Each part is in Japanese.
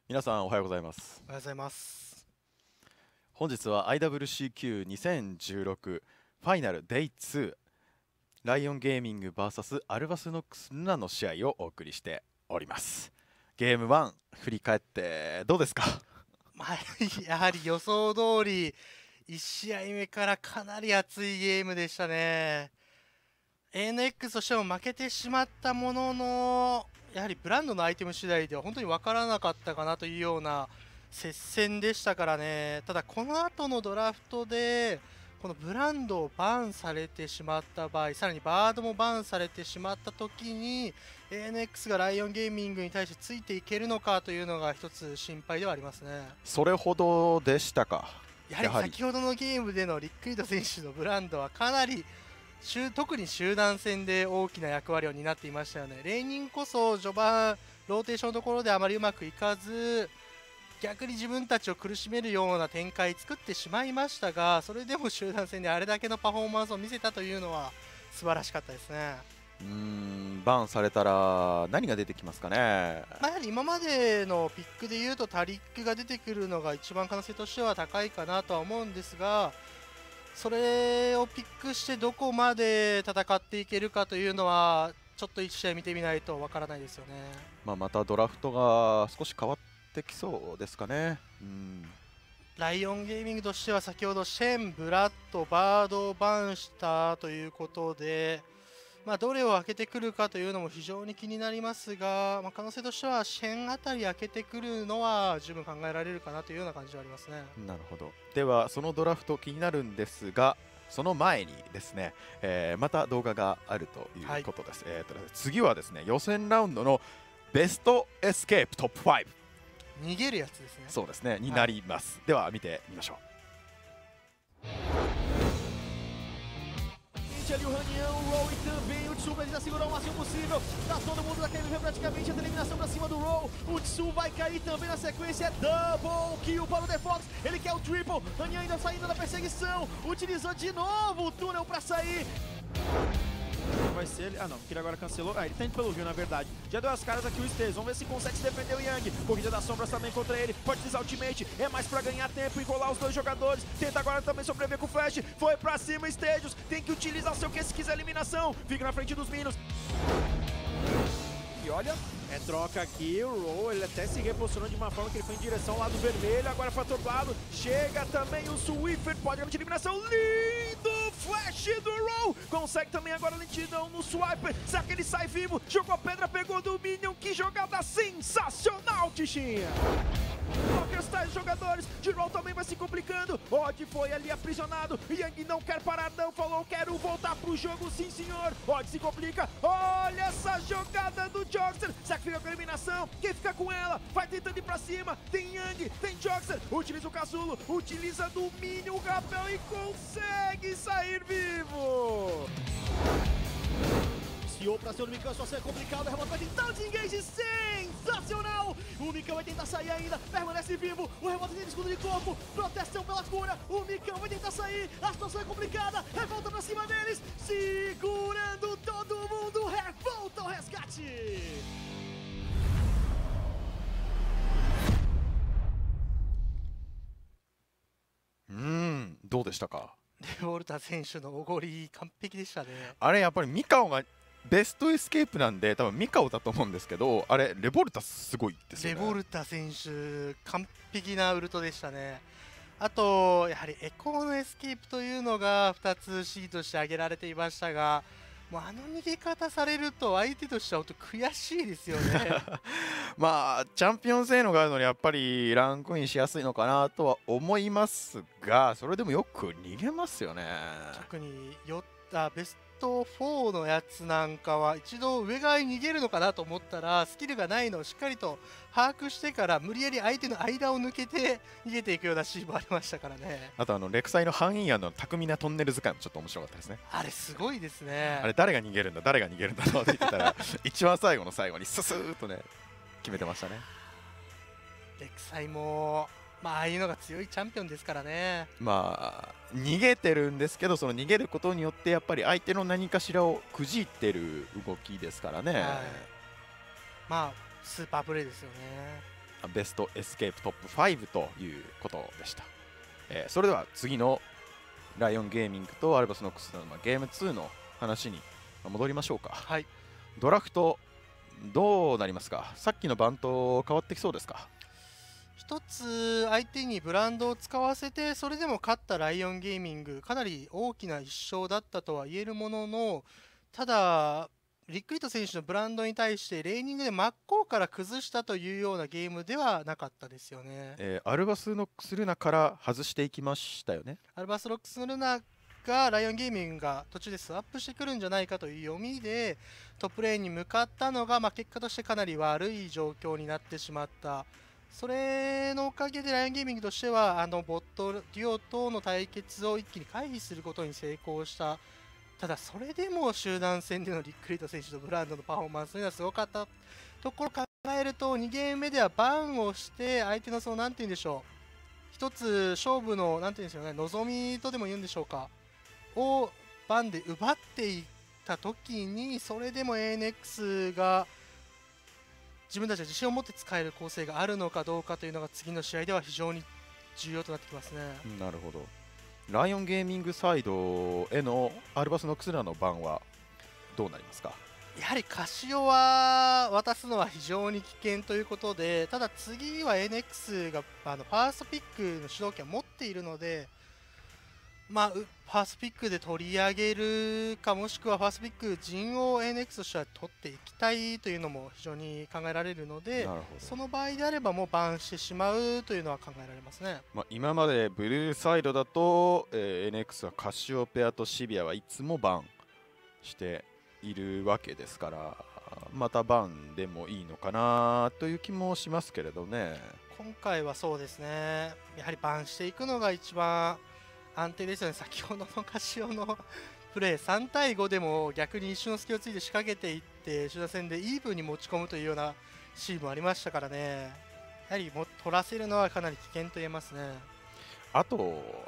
皆さんおはようございます。 おはようございます。 本日は IWCQ2016 ファイナル Day2 ライオンゲーミング VS アルバスノックスルナの試合をお送りしております。ゲーム1振り返ってどうですか？ やはり予想通り1試合目からかなり熱いゲームでしたね。ANX としても負けてしまったものの、やはりブランドのアイテム次第では本当に分からなかったかなというような接戦でしたからね。ただこの後のドラフトでこのブランドをバンされてしまった場合、さらにバードもバンされてしまった時に ANX がライオンゲーミングに対してついていけるのかというのが一つ心配ではありますね。 それほどでしたか？ やはり先ほどのゲームでのリックリード選手のブランドはかなり特に集団戦で大きな役割を担っていましたよね。レーニンこそ序盤ローテーションのところであまりうまくいかず、逆に自分たちを苦しめるような展開作ってしまいましたが、それでも集団戦であれだけのパフォーマンスを見せたというのは素晴らしかったですね。 バンされたら何が出てきますかね？ やはり今までのピックでいうとタリックが出てくるのが一番可能性としては高いかなとは思うんですが、それをピックしてどこまで戦っていけるかというのはちょっと1試合見てみないとわからないですよね。 またドラフトが少し変わってきそうですかね。 ライオンゲーミングとしては先ほどシェン、ブラッド、バードをバンしたということで、どれを開けてくるかというのも非常に気になりますが、可能性としてはシェンあたり開けてくるのは十分考えられるかなというような感じはありますね。 なるほど。ではそのドラフト気になるんですが、その前にですね、また動画があるということです。次はですね、予選ラウンドのベストエスケープトップ5、 逃げるやつですね。 そうですね、になります。では見てみましょう。 Ali o Ranião, o Roll e também o Tsu pra tentar segurar o máximo possível. Tá todo mundo da KMV praticamente, a eliminação pra cima do Roll. O Tsu vai cair também na sequência, é double kill para o The Fox. Ele quer o triple, Ranião ainda saindo da perseguição. Utilizou de novo o túnel pra sair. Vai ser ele. Ah não, porque ele agora cancelou. Ele tá indo pelo Rio, na verdade. Já deu as caras aqui o Stez. Vamos ver se consegue se defender o Yang. Corrida das sombras também contra ele. Pode utilizar o ultimate. É mais pra ganhar tempo e enrolar os dois jogadores. Tenta agora também sobreviver com o Flash. Foi pra cima, Stadios. Tem que utilizar o seu Q se quiser eliminação. Fica na frente dos Minions. E olha, é troca aqui, o Roll, ele até se reposicionou de uma forma que ele foi em direção ao lado vermelho, agora foi todo lado, chega também o Swiffer, pode garantir eliminação, lindo flash do Roll, consegue também agora a lentidão no Swiper, será que ele sai vivo, jogou a pedra, pegou do Minion, que jogada sensacional, Tichinha! Troca os tais jogadores, G-Roll também vai se complicando, Odd foi ali aprisionado, Yang não quer parar não, falou quero voltar pro jogo sim senhor, Odd se complica, olha essa jogada do Jogster, será que fica com a eliminação? Quem fica com ela? Vai tentando ir pra cima, tem Yang, tem Jogster, utiliza o casulo, utiliza do Minion o rapel e consegue sair vivo! Iniciou pra ser o Micão, só ser complicado, o Remoto vai tentar o desengage, sensacional! O Micão vai tentar sair ainda, permanece vivo, o Remoto tem escudo de corpo, proteção pela cura, o Micão vai tentar sair, a situação é complicada, revolta pra cima deles, segurando todo mundo, revolta o resgate! どうでしたか？ レボルタ選手のおごり完璧でしたね。 あれやっぱりミカオがベストエスケープなんで多分ミカオだと思うんですけど、あれレボルタすごいですよね。 レボルタ選手完璧なウルトでしたね。あとやはりエコーのエスケープというのが2つシーとして挙げられていましたが、もうあの逃げ方されると相手としては本当悔しいですよね。 チャンピオン性能があるのにやっぱりランクインしやすいのかなとは思いますが、それでもよく逃げますよね。 特にベスト4のやつなんかは一度上側に逃げるのかなと思ったらスキルがないのをしっかりと把握してから無理やり相手の間を抜けて逃げていくようなシーンもありましたからね。 あとレクサイのハンイヤの巧みなトンネル使いもちょっと面白かったですね。 あれすごいですね。 あれ誰が逃げるんだ誰が逃げるんだと言ってたら一番最後の最後にススーッとね決めてましたね。 レクサイもああいうのが強いチャンピオンですからね。 逃げてるんですけど、その逃げることによってやっぱり相手の何かしらをくじってる動きですからね。 スーパープレーですよね。 ベストエスケープトップ5ということでした。それでは次のライオンゲーミングとアルバスノックスのゲーム2の話に戻りましょうか。 はい。 ドラフトどうなりますか。さっきのバント変わってきそうですか。 一つ相手にブランドを使わせてそれでも勝ったライオンゲーミング、かなり大きな1勝だったとは言えるものの、ただリックリット選手のブランドに対してレーニングで真っ向から崩したというようなゲームではなかったですよね。 アルバスノックスルナから外していきましたよね。 アルバスロックスルナがライオンゲーミングが途中でスワップしてくるんじゃないかという読みでトップレーンに向かったのが、結果としてかなり悪い状況になってしまった。それのおかげでライオンゲーミングとしてはボットデュオとの対決を一気に回避することに成功した。ただそれでも集団戦でのリックリート選手とブランドのパフォーマンスというのはすごかったところを考えると、2ゲーム目ではバンをして相手のそのなんて言うんでしょう、一つ勝負のなんて言うんでしょうね、望みとでも言うんでしょうかをバンで奪っていった時に、それでも ANX が自分たちは自信を持って使える構成があるのかどうかというのが次の試合では非常に重要となってきますね。 なるほど。ライオンゲーミングサイドへのアルバスノックスルナの番はどうなりますか。 やはりカシオは渡すのは非常に危険ということで、ただ次は ANX がファーストピックの主導権を持っているので、ファーストピックで取り上げるか、もしくはファーストピック陣を ANX としては取っていきたいというのも非常に考えられるので、その場合であればもうバンしてしまうというのは考えられますね。 今までブルーサイドだと、ANX はカシオペアとシビアはいつもバンしているわけですから、またバンでもいいのかなという気もしますけれどね。 今回はそうですね、やはりバンしていくのが一番安定ですよね。先ほどのカシオのプレー3対5でも逆に一瞬の隙をついて仕掛けていって集団戦でイーブンに持ち込むというようなシーンもありましたからね。やはり取らせるのはかなり危険と言えますね。 あと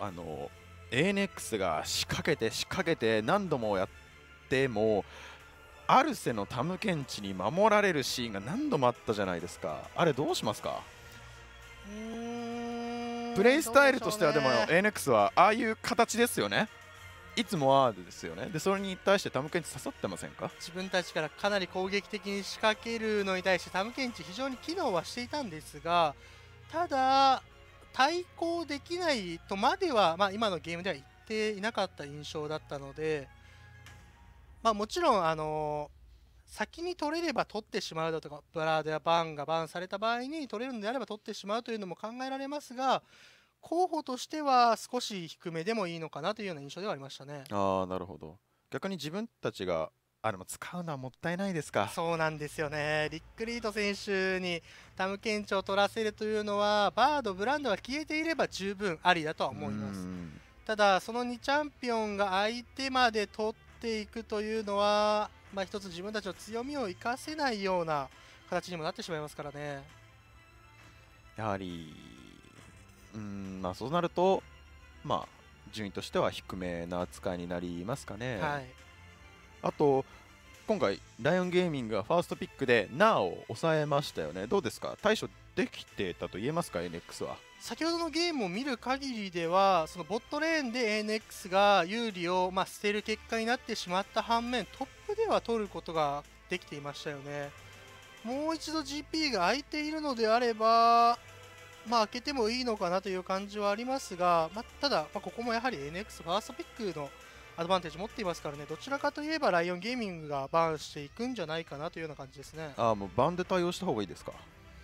ANX が仕掛けて何度もやってもアルセのタムケンチに守られるシーンが何度もあったじゃないですか。あれどうしますか。プレイスタイルとしてはでも ANX はああいう形ですよね。いつもはですよね。でそれに対してタムケンチ刺さってませんか。 自分たちからかなり攻撃的に仕掛けるのに対してタムケンチ非常に機能はしていたんですが、ただ対抗できないとまでは、今のゲームでは言っていなかった印象だったので、もちろん先に取れれば取ってしまうだとか、ブラードやバンがバンされた場合に取れるのであれば取ってしまうというのも考えられますが、候補としては少し低めでもいいのかなというような印象ではありましたね。 なるほど。逆に自分たちが使うのはもったいないですか。 そうなんですよね。リック・リード選手にタムケンチを取らせるというのは、バード、ブランドが消えていれば十分ありだとは思います。ただその2チャンピオンが相手まで取っていくというのは、一つ自分たちの強みを生かせないような形にもなってしまいますからね。 やはりそうなると順位としては低めな扱いになりますかね。あと今回ライオンゲーミングがファーストピックでナーを抑えましたよね。どうですか。対処できてたと言えますか。 ANX は先ほどのゲームを見る限りでは、そのボットレーンで ANX が有利を捨てる結果になってしまった反面、トップでは取ることができていましたよね。もう一度 GP が空いているのであれば開けてもいいのかなという感じはありますが、ただ、ここもやはり NX ファーストピックのアドバンテージ持っていますからね、どちらかといえばライオンゲーミングがバーンしていくんじゃないかなというような感じですね。 もうバンで対応した方がいいですか。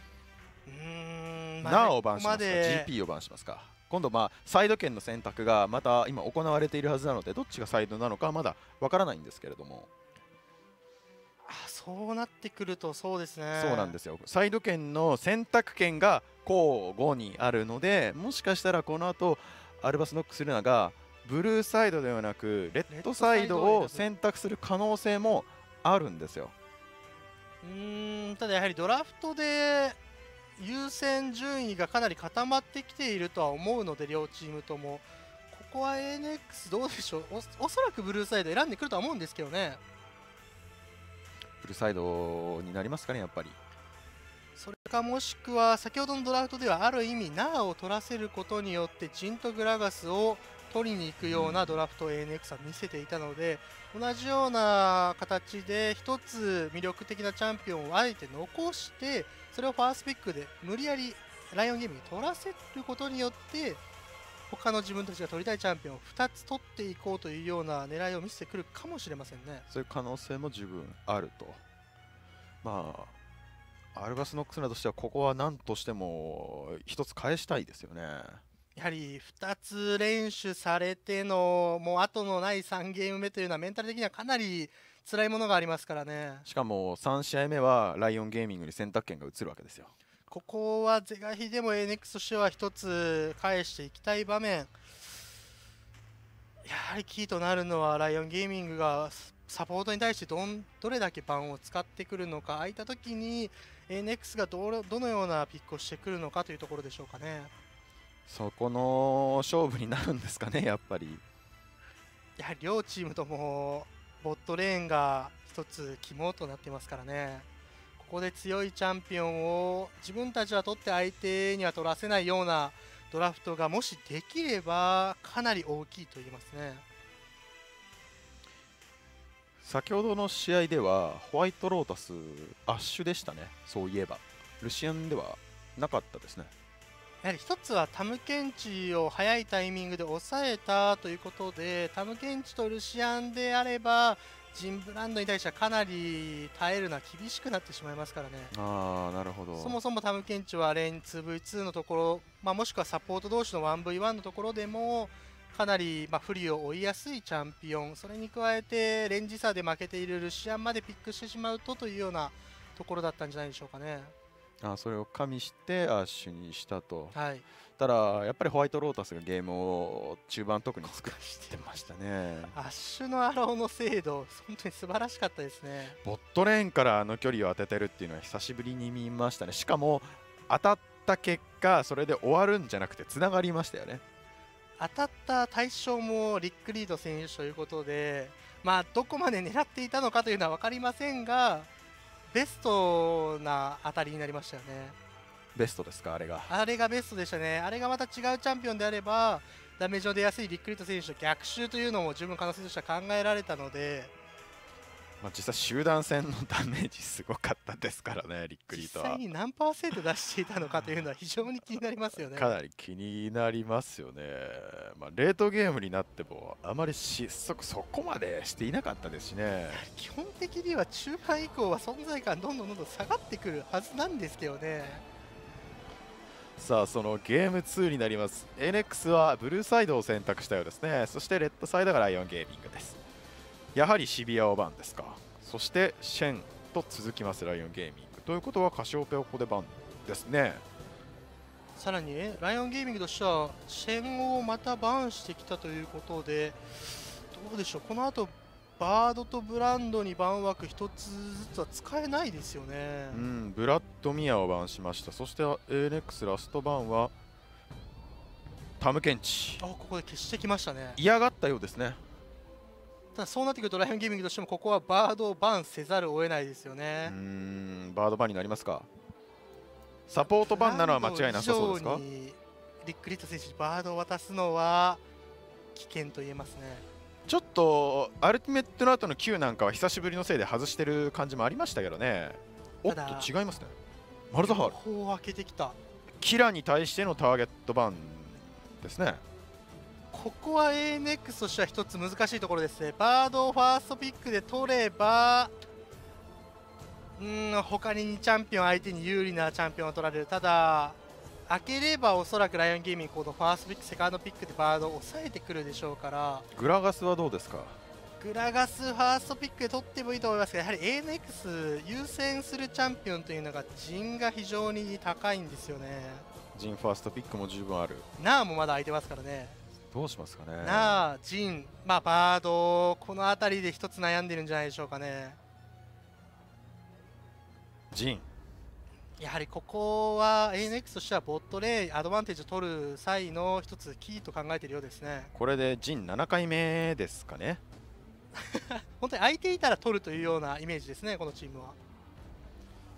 ナーをバンしますか、GP をバンしますか。今度サイド権の選択がまた今行われているはずなので、どっちがサイドなのかまだわからないんですけれども。 そうなってくるとそうですね。 そうなんですよ。サイド権の選択権が交互にあるので、もしかしたらこの後アルバスノックスルナがブルーサイドではなくレッドサイドを選択する可能性もあるんですよ。 ただやはりドラフトで優先順位がかなり固まってきているとは思うので、両チームともここは ANX どうでしょう。おそらくブルーサイド選んでくるとは思うんですけどね。 ブルーサイドになりますかね。やっぱりそれかもしくは先ほどのドラフトではある意味ナーを取らせることによってジンとグラガスを取りに行くようなドラフトを ANX は見せていたので、同じような形で一つ魅力的なチャンピオンをあえて残して、それをファーストピックで無理やりライオンゲームに取らせることによって他の自分たちが取りたいチャンピオンを2つ取っていこうというような狙いを見せてくるかもしれませんね。 そういう可能性も十分あると。まあアルバスノックスナとしてはここは何としても一つ返したいですよね。 やはり2つ連取されてのもう後のない3ゲーム目というのはメンタル的にはかなり辛いものがありますからね。 しかも3試合目はライオンゲーミングに選択権が移るわけですよ。 ここは是が非でも ANX としては1つ返していきたい場面。やはりキーとなるのはライオンゲーミングがサポートに対してどれだけバンを使ってくるのか、空いた時に ANX がどのようなピックをしてくるのかというところでしょうかね。 そこの勝負になるんですかね、やっぱり。 やはり両チームともボットレーンが一つ肝となっていますからね。ここで強いチャンピオンを自分たちは取って相手には取らせないようなドラフトがもしできればかなり大きいと言いますね。 先ほどの試合ではホワイトロータスアッシュでしたね。そういえばルシアンではなかったですね。 やはり一つはタムケンチを早いタイミングで抑えたということで、タムケンチとルシアンであればジンブランドに対してはかなり耐えるのは厳しくなってしまいますからね。 ああ、なるほど。 そもそもタムケンチはレーン 2v2 のところ、もしくはサポート同士の 1v1 のところでもかなり不利を追いやすいチャンピオン、それに加えてレンジ差で負けているルシアンまでピックしてしまうというようなところだったんじゃないでしょうかね。 それを加味してアッシュにしたと。 はい、 ただやっぱりホワイトロータスがゲームを中盤特に作ってましたね。 アッシュのアローの精度本当に素晴らしかったですね。 ボットレーンからあの距離を当ててるっていうのは久しぶりに見ましたね。しかも当たった結果それで終わるんじゃなくてつながりましたよね。 当たった対象もリック・リード選手ということで、どこまで狙っていたのかというのは分かりませんが、ベストな当たりになりましたよね。 ベストですか、あれが。 あれがベストでしたね。あれがまた違うチャンピオンであればダメージの出やすいリック・リード選手と逆襲というのも十分可能性としては考えられたので、 実際集団戦のダメージすごかったですからね、リックリートは。 実際に何パーセント出していたのかというのは非常に気になりますよね。 かなり気になりますよね。レートゲームになってもあまり失速そこまでしていなかったですしね。 基本的には中盤以降は存在感どんどん下がってくるはずなんですけどね。 さあそのゲーム2になります。 NX はブルーサイドを選択したようですね。そしてレッドサイドがライオンゲーミングです。やはりシビアオバンですか。そしてシェンと続きますライオンゲーミングということはカシオペアここでバンですね。 さらにライオンゲーミングとしてはシェンをまたバンしてきたということで、どうでしょう、この後バードとブランドにバン枠1つずつは使えないですよね。 ブラッドミアをバンしました。そして ANX ラストバンはタムケンチ。 ここで消してきましたね。 嫌がったようですね。 ただそうなってくるとライオンゲーミングとしてもここはバードをバンせざるを得ないですよね。 バードバンになりますか。サポートバンなのは間違いなさそうですか。 リック・リット選手にバードを渡すのは危険と言えますね。 ちょっとアルティメットの後の Q なんかは久しぶりのせいで外してる感じもありましたけどね。おっと違いますね。マルザハール両方開けてきた。 キラに対してのターゲットバンですね。 ここは ANX としては一つ難しいところですね。バードをファーストピックで取れば他に2チャンピオン相手に有利なチャンピオンを取られる。ただ開ければおそらくライオンゲーミングこのファーストピックセカンドピックでバードを抑えてくるでしょうから。 グラガスはどうですか。 グラガスファーストピックで取ってもいいと思いますが、やはり ANX 優先するチャンピオンというのが陣が非常に高いんですよね。 陣ファーストピックも十分ある。 ナーもまだ空いてますからね。 どうしますかね。 ナー、ジン、バード、この辺りで一つ悩んでるんじゃないでしょうかね。 ジン、 やはりここは ANX としてはボットレーンアドバンテージを取る際の一つキーと考えているようですね。 これでジン7回目ですかね。 本当に空いていたら取るというようなイメージですね、このチームは。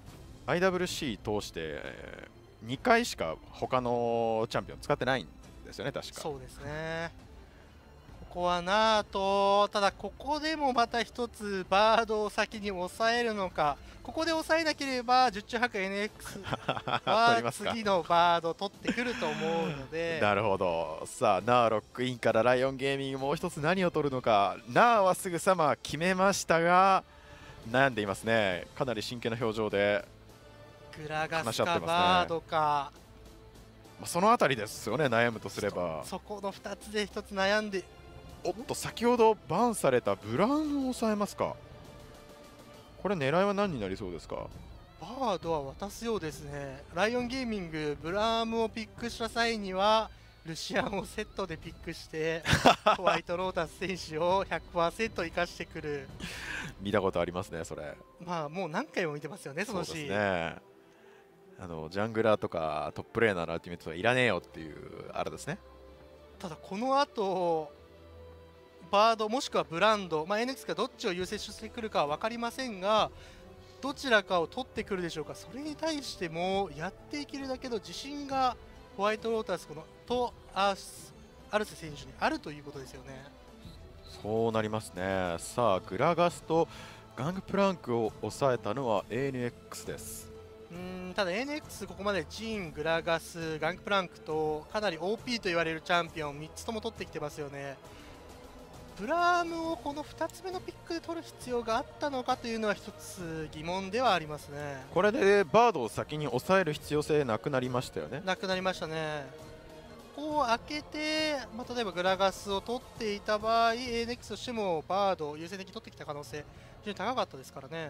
IWC 通して、2回しか他のチャンピオン使ってないんですよね、確か。 そうですね。ここはナート、ただここでもまた一つバードを先に抑えるのか、ここで抑えなければ十中八九 NX は次のバードを取ってくると思うのでなるほど。さあナーロックインからライオンゲーミングもう一つ何を取るのか。ナーはすぐさま決めましたが悩んでいますね。かなり真剣な表情でグラガスかバードか、 そのあたりですよね、悩むとすれば。 そこの2つで1つ悩んで、 おっと先ほどバンされたブラウンを抑えますか。これ狙いは何になりそうですか。 バードは渡すようですね。ライオンゲーミングブラームをピックした際にはルシアンをセットでピックしてホワイトロータス選手を 100% 生かしてくる。 見たことありますね、それ。 まあもう何回も見てますよね、そのシーン。 そうですね。ジャングラーとかトップレーナーのアルティメットはいらねえよっていうあれですね。 ただこの後バードもしくはブランド、NX がどっちを優先してくるかは分かりませんが、どちらかを取ってくるでしょうか。それに対してもやっていけるだけの自信がホワイトロータスとアルセ選手にあるということですよね。 そうなりますね。さあグラガスとガングプランクを抑えたのは ANX です。 ただ ANX ここまでジン、グラガス、ガングプランクとかなり OP と言われるチャンピオン3つとも取ってきてますよね。ブラームをこの2つ目のピックで取る必要があったのかというのは一つ疑問ではありますね。 これでバードを先に抑える必要性なくなりましたよね。 なくなりましたね。ここを開けて、例えばグラガスを取っていた場合 ANX としてもバードを優先的に取ってきた可能性非常に高かったですからね。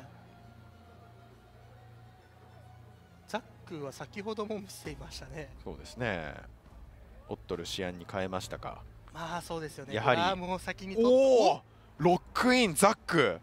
ザックは先ほども見せていましたね。 そうですね。オットルシアンに変えましたか。 そうですよね。 やはりブラームを先に取って、 ロックインザック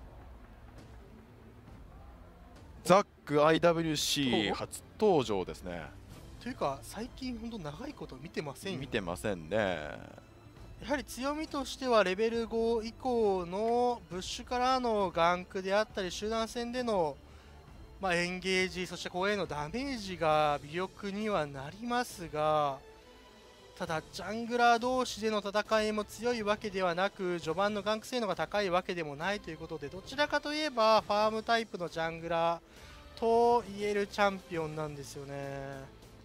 IWC 初登場ですね。 というか最近本当長いこと見てませんよ。 見てませんね。 やはり強みとしてはレベル5以降のブッシュからのガンクであったり集団戦でのエンゲージ、そして公へのダメージが魅力にはなりますが、ただジャングラー同士での戦いも強いわけではなく、序盤のガンク性能が高いわけでもないということで、どちらかといえばファームタイプのジャングラーと言えるチャンピオンなんですよね。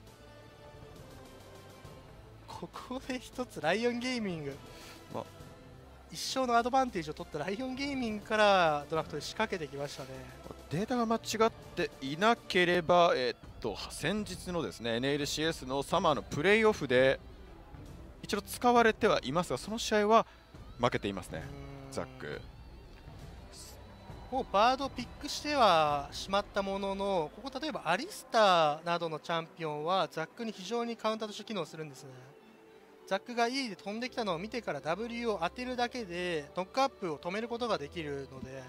ここで一つライオンゲーミング、一生のアドバンテージを取ったライオンゲーミングからドラフトで仕掛けてきましたね。 データが間違っていなければ、先日のですね NLCS のサマーのプレーオフで一度使われてはいますが、その試合は負けていますね、ザック。 もうバードをピックしてはしまったものの、ここ例えばアリスターなどのチャンピオンはザックに非常にカウンターとして機能するんですね。ザックが E で飛んできたのを見てから W を当てるだけでノックアップを止めることができるので、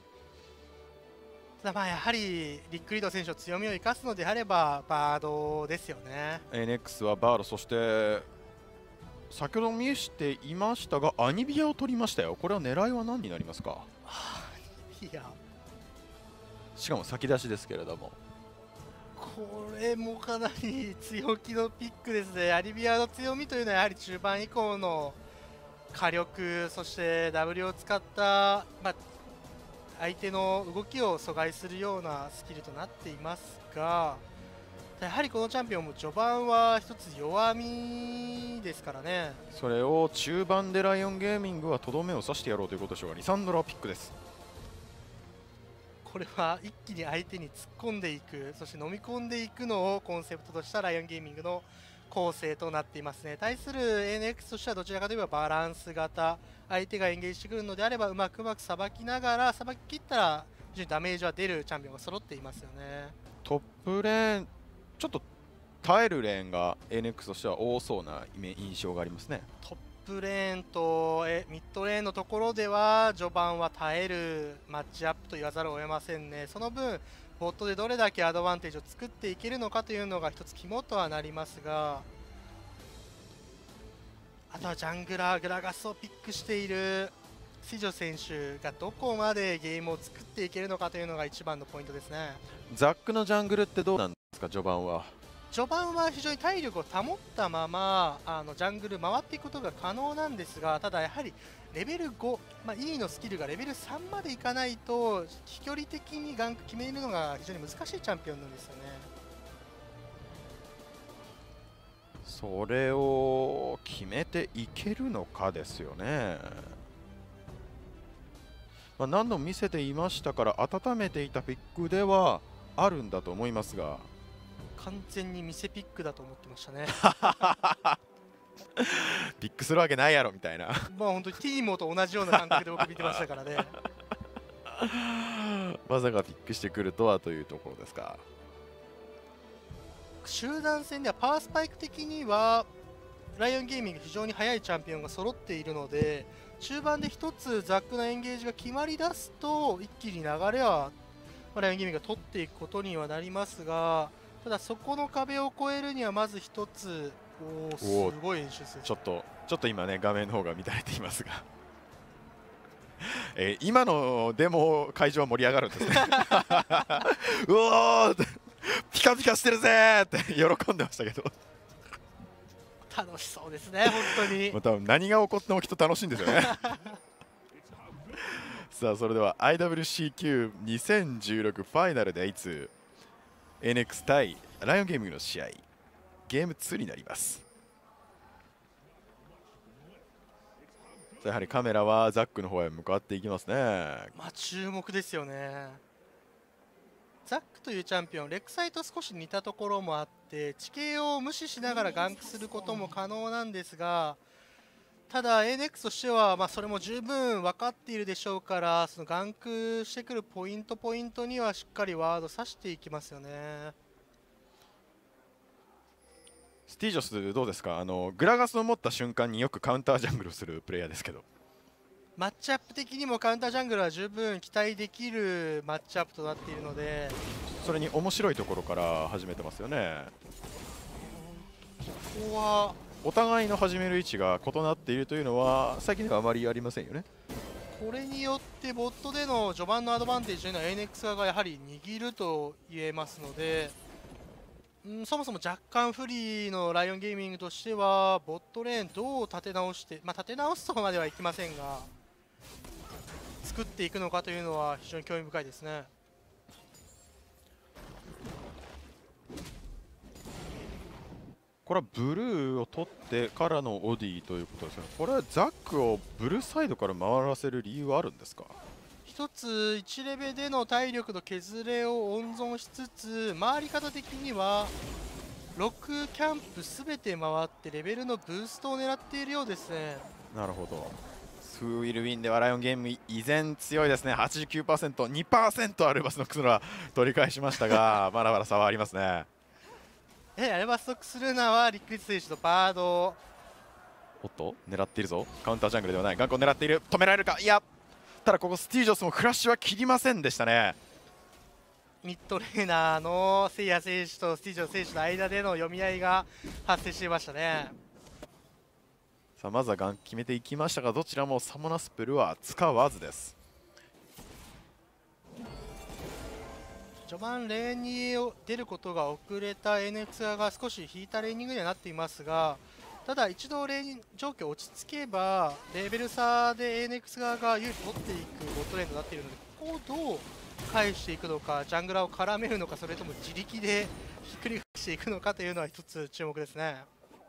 ただやはりリック・リード選手の強みを生かすのであればバードですよね。 NX はバード、そして先ほど見せていましたがアニビアを取りましたよ。これは狙いは何になりますか。 いや、 しかも先出しですけれども、 これもかなり強気のピックですね。アニビアの強みというのはやはり中盤以降の火力、そして W を使った、相手の動きを阻害するようなスキルとなっていますが、やはりこのチャンピオンも序盤は一つ弱みですからね。 それを中盤でライオンゲーミングはとどめを刺してやろうということでしょうが、リサンドラピックです。 これは一気に相手に突っ込んでいく、そして飲み込んでいくのをコンセプトとしたライオンゲーミングの構成となっていますね。対する ANX としてはどちらかといえばバランス型、相手がエンゲージしてくるのであればうまくさばきながら、さばききったら非常にダメージは出るチャンピオンが揃っていますよね。 トップレーン、ちょっと耐えるレーンが ANX としては多そうな印象がありますね。 トップレーンとミッドレーンのところでは序盤は耐えるマッチアップと言わざるを得ませんね。その分ボットでどれだけアドバンテージを作っていけるのかというのが一つ肝とはなりますが、あとはジャングラー、グラガスをピックしているスティジョ選手がどこまでゲームを作っていけるのかというのが一番のポイントですね。 ザックのジャングルってどうなんですか、序盤は。 序盤は非常に体力を保ったままジャングル回っていくことが可能なんですが、ただやはりレベル5、E のスキルがレベル3までいかないと飛距離的にガンク決めるのが非常に難しいチャンピオンなんですよね。 それを決めていけるのかですよね。何度も見せていましたから温めていたピックではあるんだと思いますが、 完全に見せピックだと思ってましたね。 ピックするわけないやろみたいな。 本当にティーモと同じような感覚で僕見てましたからね。 まさかピックしてくるとはというところですか。 集団戦ではパワースパイク的にはライオンゲーミング非常に速いチャンピオンが揃っているので、中盤で1つザックのエンゲージが決まり出すと一気に流れはライオンゲーミングが取っていくことにはなりますが、ただそこの壁を越えるにはまず1つ、すごい演出です。 ちょっと今ね画面の方が乱れていますが今のでも会場は盛り上がるんですね。うおーピカピカしてるぜーって喜んでましたけど、 楽しそうですね本当に。 多分何が起こってもきっと楽しいんですよね。さあそれでは IWCQ2016 ファイナルデイ2 NX 対ライオンゲーミングの試合ゲーム2になります。やはりカメラはザックの方へ向かっていきますね。 注目ですよね。ザックというチャンピオン、レクサイと少し似たところもあって地形を無視しながらガンクすることも可能なんですが、ただ ANX としてはそれも十分分かっているでしょうから、そのガンクしてくるポイントにはしっかりワード刺していきますよね。 スティージョスどうですか。グラガスを持った瞬間によくカウンタージャングルをするプレイヤーですけど、 マッチアップ的にもカウンタージャングルは十分期待できるマッチアップとなっているので、 それに面白いところから始めてますよね。 ここはお互いの始める位置が異なっているというのは最近ではあまりありませんよね。 これによってボットでの序盤のアドバンテージというのは ANX 側がやはり握ると言えますので、そもそも若干不利のライオンゲーミングとしてはボットレーンどう立て直して、立て直すとまではいきませんが作っていくのかというのは非常に興味深いですね。 これはブルーを取ってからのオディということですが、これはザックをブルーサイドから回らせる理由はあるんですか。 一つ1レベでの体力の削れを温存しつつ、回り方的には6キャンプすべて回ってレベルのブーストを狙っているようですね。 なるほど。スーウィルウィンではライオンゲーム依然強いですね。 89%、2% アルバスノックスは取り返しましたがまだまだ差はありますね。 アルバスノックスルーナーはリクリス選手とバード。 おっと狙っているぞ。カウンタージャングルではない。ガンコを狙っている。止められるか。いや、ただここスティージョスもフラッシュは切りませんでしたね。 ミッドレーナーのセイヤ選手とスティージョス選手の間での読み合いが発生していましたね。 さあまずはガン決めていきましたが、どちらもサモナスペルは使わずです。 序盤レーンに出ることが遅れた NX 側が少し引いたレーニングにはなっていますが、ただ一度レーン状況落ち着けばレベル差で ANX 側が有利取っていくボットレーンとなっているので、ここをどう返していくのか、ジャングラーを絡めるのか、それとも自力でひっくり返していくのかというのは一つ注目ですね。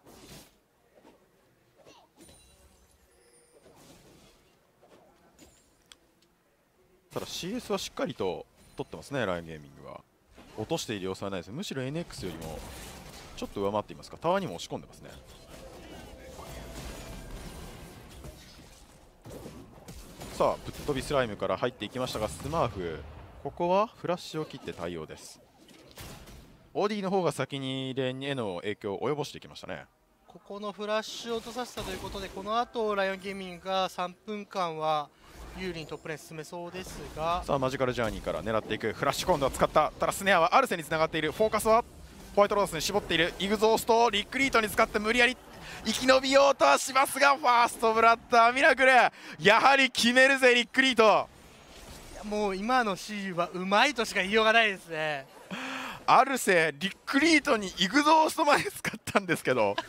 ただ CS はしっかりと取ってますね。ライオンゲーミングは落としている様子はないです。むしろ NX よりもちょっと上回っていますか。タワーにも押し込んでますね。さあぶっ飛びスライムから入っていきましたが、スマーフここはフラッシュを切って対応です。オーディの方が先にレーンへの影響を及ぼしてきましたね。 ここのフラッシュを落とさせたということで、この後ライオンゲーミングが3分間は有利にトップレーン進めそうですが、 さあマジカルジャーニーから狙っていく。フラッシュ今度は使った。ただスネアはアルセにつながっている。フォーカスはホワイトロードスに絞っているイグゾーストをリックリートに使って無理やり生き延びようとはしますが、ファーストブラッダーミラクル、やはり決めるぜリックリート。 いやもう今の C はうまいとしか言いようがないですね。 アルセリックリートにイグゾーストまで使ったんですけど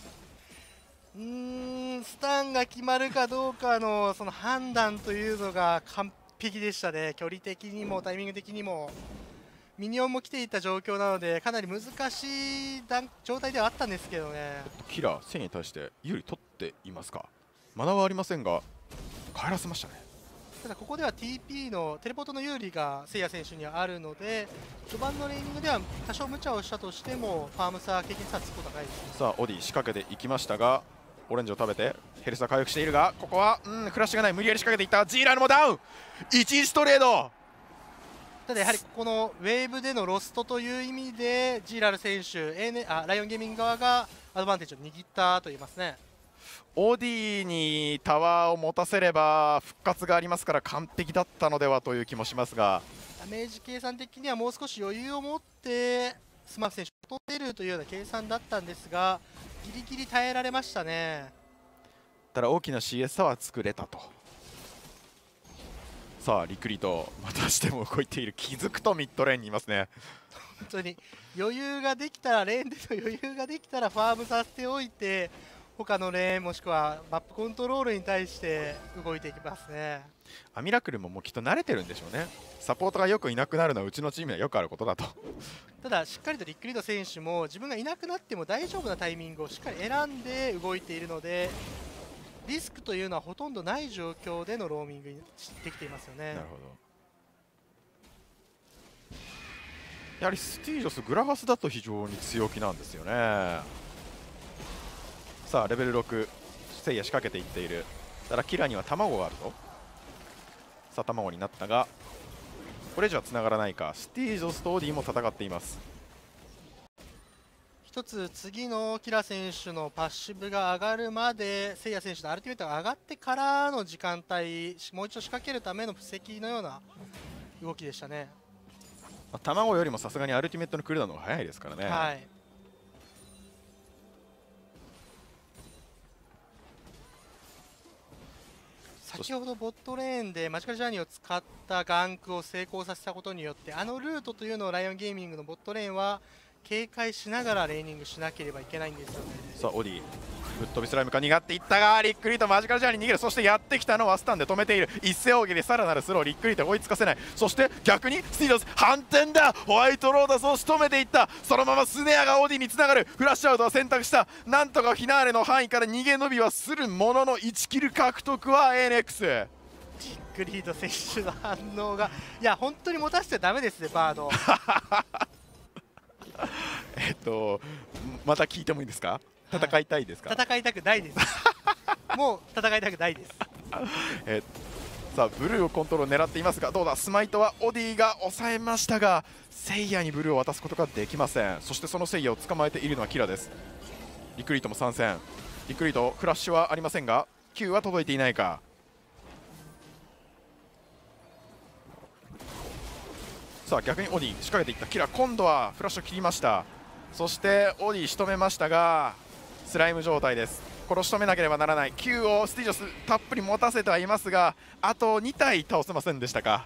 スタンが決まるかどうかのその判断というのが完璧でしたね。距離的にもタイミング的にもミニオンも来ていた状況なのでかなり難しい状態ではあったんですけどね。 キラー1000に対して有利取っていますか。マナはありませんが帰らせましたね。 ただここでは TP のテレポートの有利がせいや選手にはあるので、序盤のレーニングでは多少無茶をしたとしてもファーム差経験差はつくことはないです。 さあオディ仕掛けていきましたが、オレンジを食べてヘルスは回復しているが、ここはフラッシュがない、無理やり仕掛けていった。ジーラルもダウン、11トレード。 ただやはりこのウェーブでのロストという意味でジーラル選手、ライオンゲーミング側がアドバンテージを握ったと言いますね。 オディにタワーを持たせれば復活がありますから完璧だったのではという気もしますが、 ダメージ計算的にはもう少し余裕を持ってスマーフ選手を取っているというような計算だったんですが、ギリギリ耐えられましたね。 ただ大きな CS 差は作れたと。さあリクリートまたしても動いている。気づくとミッドレーンにいますね。 本当に余裕ができたら、レーンでの余裕ができたらファームさせておいて他のレーンもしくはマップコントロールに対して動いていきますね。 ミラクルももうきっと慣れてるんでしょうね。サポートがよくいなくなるのはうちのチームにはよくあることだと。 ただしっかりとリックリード選手も自分がいなくなっても大丈夫なタイミングをしっかり選んで動いているので、リスクというのはほとんどない状況でのローミングにできていますよね。 なるほど。やはりスティージョスグラファスだと非常に強気なんですよね。さあレベル6、セイヤ仕掛けていっている。ただキラーには卵があるぞ。さあ卵になったがこれ以上はつながらないか。スティージョスとオーディも戦っています。 一つ次のキラ選手のパッシブが上がるまで、せいや選手のアルティメットが上がってからの時間帯、もう一度仕掛けるための布石のような動きでしたね。 卵よりもさすがにアルティメットのクールダウンの方が早いですからね。 はい、先ほどボットレーンでマジカルジャーニーを使ったガンクを成功させたことによって、あのルートというのをライオンゲーミングのボットレーンは警戒しながらレーニングしなければいけないんですよね。 さあオディぶっ飛びスライムか逃がっていったがリックリートマジカルジャーに逃げる。そしてやってきたのはスタンで止めている。一斉奥義でさらなるスロー、リックリート追いつかせない。そして逆にスティードス反転だ。ホワイトローダスを仕留めていった。そのままスネアがオディにつながる。フラッシュアウトは選択した。なんとかフィナーレの範囲から逃げ延びはするものの1キル獲得は ANX。 リックリード選手の反応が、いや本当に持たせちゃダメですね、バード。 また聞いてもいいですか。戦いたいですか。 戦いたくないです。もう戦いたくないです。 さあブルーをコントロール狙っていますが、どうだ。スマイトはオディが抑えましたがセイヤにブルーを渡すことができません。そしてそのセイヤを捕まえているのはキラです。リクリートも参戦。リクリートフラッシュはありませんが Q は届いていないか。さあ逆にオディ仕掛けていったキラ、今度はフラッシュを切りました。そしてオディ仕留めましたがスライム状態です。これを仕留めなければならない。 Q をスティージョスたっぷり持たせてはいますがあと2体倒せませんでしたか。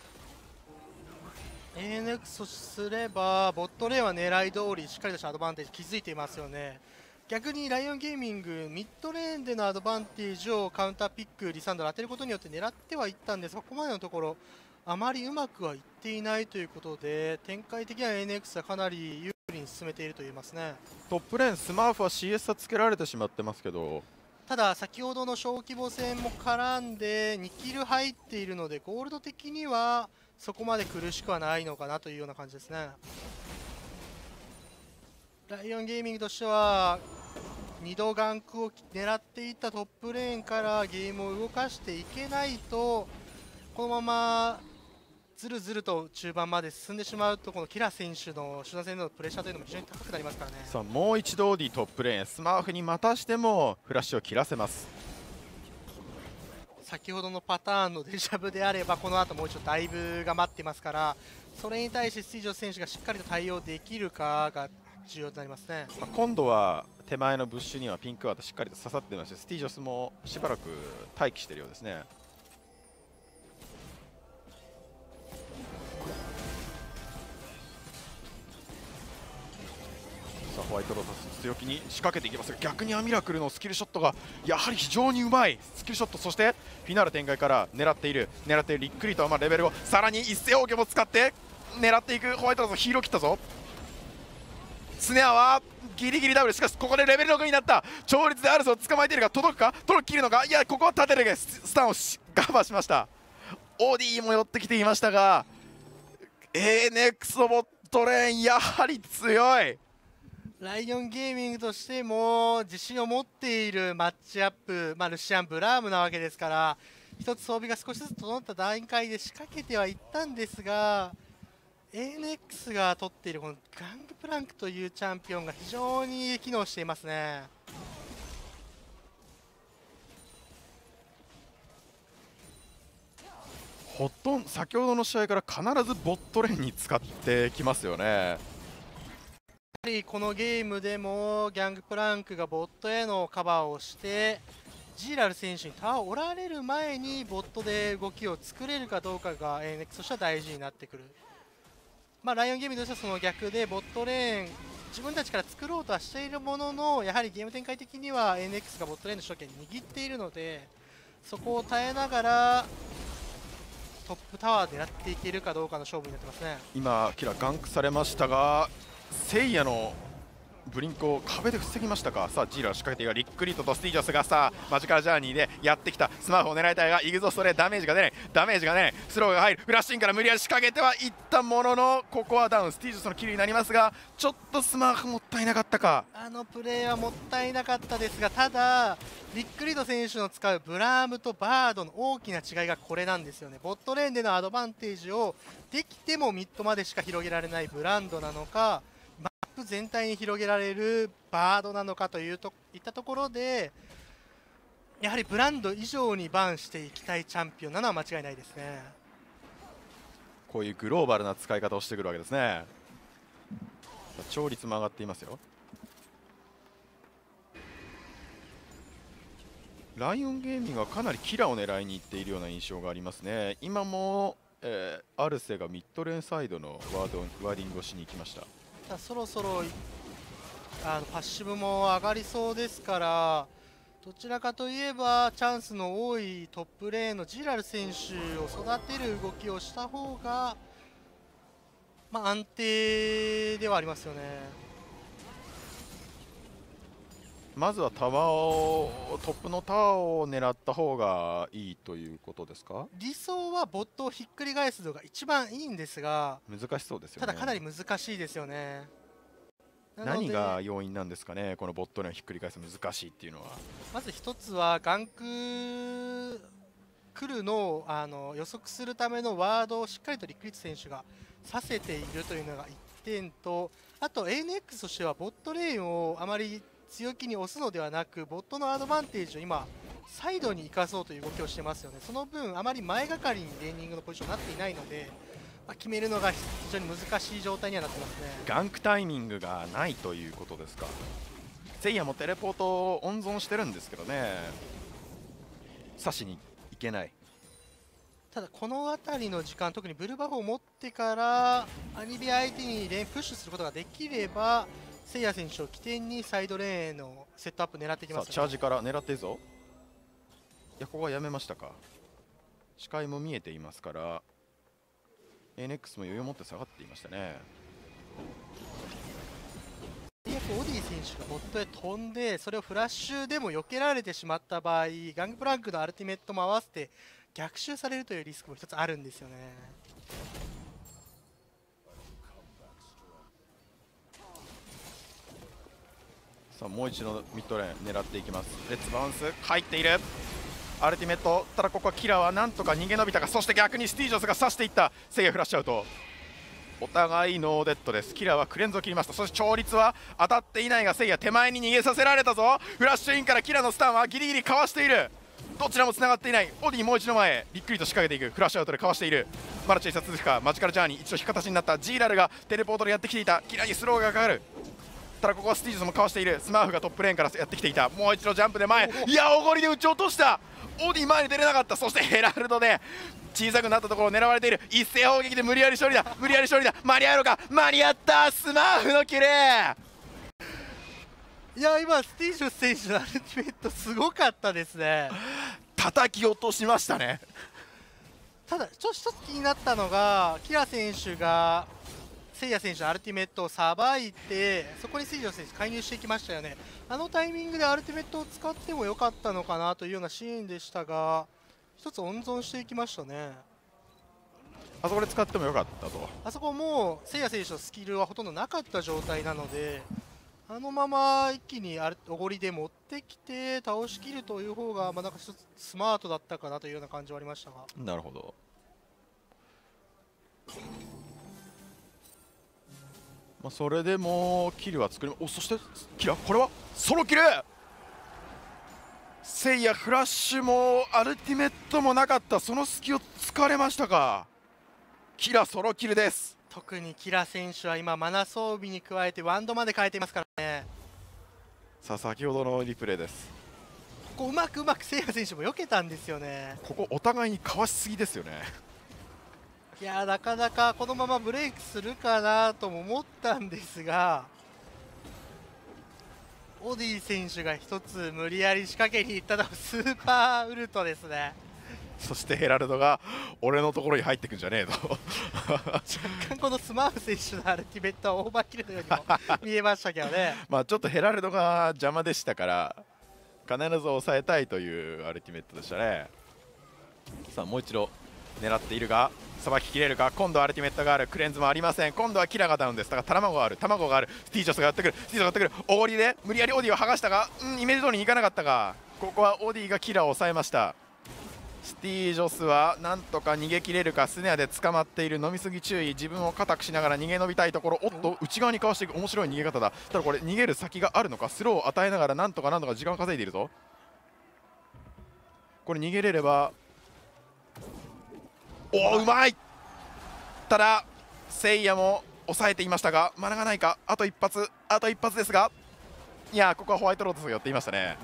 ANX とすればボットレーンは狙い通りしっかりとしたアドバンテージ築いていますよね。逆にライオンゲーミングミッドレーンでのアドバンテージをカウンターピックリサンドル当てることによって狙ってはいったんですが、ここまでのところあまりうまくはいっていないということで、展開的には ANX はかなり有利に進めていると言えますね。 トップレーンスマーフは CS 差つけられてしまってますけど、 ただ先ほどの小規模戦も絡んで2キル入っているのでゴールド的にはそこまで苦しくはないのかなというような感じですね。ライオンゲーミングとしては2度ガンクを狙っていったトップレーンからゲームを動かしていけないと、このままずるずると中盤まで進んでしまうと、このキラ選手の集団戦でのプレッシャーというのも非常に高くなりますからね。 さあもう一度オディトップレーンスマーフにまたしてもフラッシュを切らせます。 先ほどのパターンのデジャブであればこの後もう一度ダイブが待ってますから、それに対してスティージョス選手がしっかりと対応できるかが重要となりますね。 今度は手前のブッシュにはピンクワードしっかりと刺さってまして、スティージョスもしばらく待機しているようですね。さあホワイトロータス強気に仕掛けていきますが、逆にアミラクルのスキルショットがやはり非常にうまいスキルショット。そしてフィナーレ展開から狙っているリックリとはレベルをさらに一斉放棄も使って狙っていくホワイトロータス。ヒーロー切ったぞ。スネアはギリギリダブル。しかしここでレベル6になった。超率でアルスを捕まえているが届くか、切るのか。いやここは立てるがスタンをカバーしました。オディも寄ってきていましたが ANX のボットレーンやはり強い。 ライオンゲーミングとしても自信を持っているマッチアップ、ルシアン・ブラームなわけですから、一つ装備が少しずつ整った段階で仕掛けてはいったんですが、 ANX が取っているこのガングプランクというチャンピオンが非常に機能していますね。 先ほどの試合から必ずボットレーンに使ってきますよね。 やはりこのゲームでもギャングプランクがボットへのカバーをして、ジーラル選手にタワーを折られる前にボットで動きを作れるかどうかが ANX としては大事になってくる。ライオンゲームとしてはその逆でボットレーン自分たちから作ろうとはしているものの、やはりゲーム展開的には ANX がボットレーンの主導権を握っているので、そこを耐えながらトップタワーで狙っていけるかどうかの勝負になってますね。 今キラガンクされましたが、セイヤのブリンクを壁で防ぎましたか。さあジーラを仕掛けているリックリットとスティージョスがさあマジカルジャーニーでやってきた。スマホを狙いたいがイグゾストでダメージが出ない、スローが入る。フラッシュインから無理やり仕掛けてはいったものの、ここはダウン。スティージョスのキルになりますが、ちょっとスマホもったいなかったか。 あのプレーはもったいなかったですが、ただリックリッド選手の使うブラームとバードの大きな違いがこれなんですよね。ボットレーンでのアドバンテージをできてもミッドまでしか広げられないブランドなのか、マップ全体に広げられるバードなのかといったところで、やはりブランド以上にバンしていきたいチャンピオンなのは間違いないですね。 こういうグローバルな使い方をしてくるわけですね。勝率も上がっていますよ。ライオンゲーミングはかなりキラーを狙いにいっているような印象がありますね。今も、アルセがミッドレーンサイドのワーディングをしに行きました。 そろそろパッシブも上がりそうですから、どちらかといえばチャンスの多いトップレーンのジラル選手を育てる動きをした方が、安定ではありますよね。 まずはトップのタワーを狙った方がいいということですか。 理想はボットをひっくり返すのが一番いいんですが、 難しそうですよね。 ただかなり難しいですよね。 何が要因なんですかね、このボットレーンをひっくり返す難しいっていうのは。 まず一つはガンク来るのを予測するためのワードをしっかりとリックリッツ選手がさせているというのが1点と、あと ANX としてはボットレーンをあまり強気に押すのではなく、ボットのアドバンテージを今サイドに生かそうという動きをしてますよね。その分あまり前がかりにレーニングのポジションになっていないので、決めるのが非常に難しい状態にはなってますね。 ガンクタイミングがないということですか。セイヤもテレポートを温存してるんですけどね、刺しにいけない。 ただこの辺りの時間、特にブルーバフを持ってからアニビ相手にレーンプッシュすることができれば、セイヤ選手を起点にサイドレーンのセットアップ狙っていきます、ね、 チャージから狙っていいぞ。いやここはやめましたか。視界も見えていますから ANX も余裕を持って下がっていましたね。 最悪オディ選手がボットへ飛んで、それをフラッシュでも避けられてしまった場合、ガングプランクのアルティメットも合わせて逆襲されるというリスクも一つあるんですよね。 さあもう一度ミッドレーン狙っていきます。レッツバウンス入っているアルティメット。ただここはキラーはなんとか逃げ延びたが、そして逆にスティージョスが刺していった。セイヤフラッシュアウト。お互いノーデッドです。キラーはクレンズを切りました。そして調律は当たっていないが、セイヤ手前に逃げさせられたぞ。フラッシュインからキラーのスタンはギリギリかわしている。どちらもつながっていない。オディもう一度前びっくりと仕掛けていく。フラッシュアウトでかわしている。まだチェイサー続くか。マジカルジャーニー一度引く形になった。ジーラルがテレポートでやってきていた。キラーにスローがかかる。 ただここはスティージョスもかわしている。スマーフがトップレーンからやってきていた。もう一度ジャンプで前、いやおごりで打ち落とした。オディ前に出れなかった。そしてヘラルドで小さくなったところを狙われている。一斉砲撃で無理やり勝利だ、無理やり勝利だ。間に合うのか、間に合った。スマーフのキレ。 いや今スティージョス選手のアルティメットすごかったですね。 叩き落としましたね。 ただちょっと一つ気になったのが、キラ選手がせいや選手のアルティメットをさばいて、そこにスティージョス選手介入していきましたよね。あのタイミングでアルティメットを使ってもよかったのかなというようなシーンでしたが、一つ温存していきましたね。 あそこで使ってもよかったと。 あそこもうせいや選手のスキルはほとんどなかった状態なので、あのまま一気におごりで持ってきて倒しきるという方がなんか一つスマートだったかなというような感じはありましたが。 なるほど。それでもキルは作り、そしてキラ、これはソロキル。せいやフラッシュもアルティメットもなかった。その隙を突かれましたか。キラソロキルです。 特にキラ選手は今マナ装備に加えてワンドまで変えていますからね。 さあ先ほどのリプレイです。 ここうまくせいや選手も避けたんですよね。 ここお互いにかわしすぎですよね。 いやなかなかこのままブレイクするかなとも思ったんですが、オディ選手が一つ無理やり仕掛けに行ったのはスーパーウルトですね。 そしてヘラルドが俺のところに入ってくんじゃねえと若干このスマーフ選手のアルティメットはオーバーキルのようにも見えましたけどねちょっとヘラルドが邪魔でしたから必ず抑えたいというアルティメットでしたね。さあもう一度狙っているがさばききれるか。今度はアルティメットがある。クレンズもありません。今度はキラがダウンです。だから卵がある、卵がある。スティージョスがやってくる、スティージョスがやってくる。おごりで無理やりオディを剥がしたが、イメージ通りにいかなかったが、ここはオディがキラを抑えました。スティージョスはなんとか逃げ切れるか。スネアで捕まっている。飲みすぎ注意。自分を固くしながら逃げ延びたいところ。おっと内側にかわしていく。面白い逃げ方だ。ただこれ逃げる先があるのか。スローを与えながらなんとか時間を稼いでいるぞ。これ逃げれれば、うまい。ただせいやも抑えていましたがマナがないか。あと一発ですが、いやここはホワイトロードスが寄っていましたね。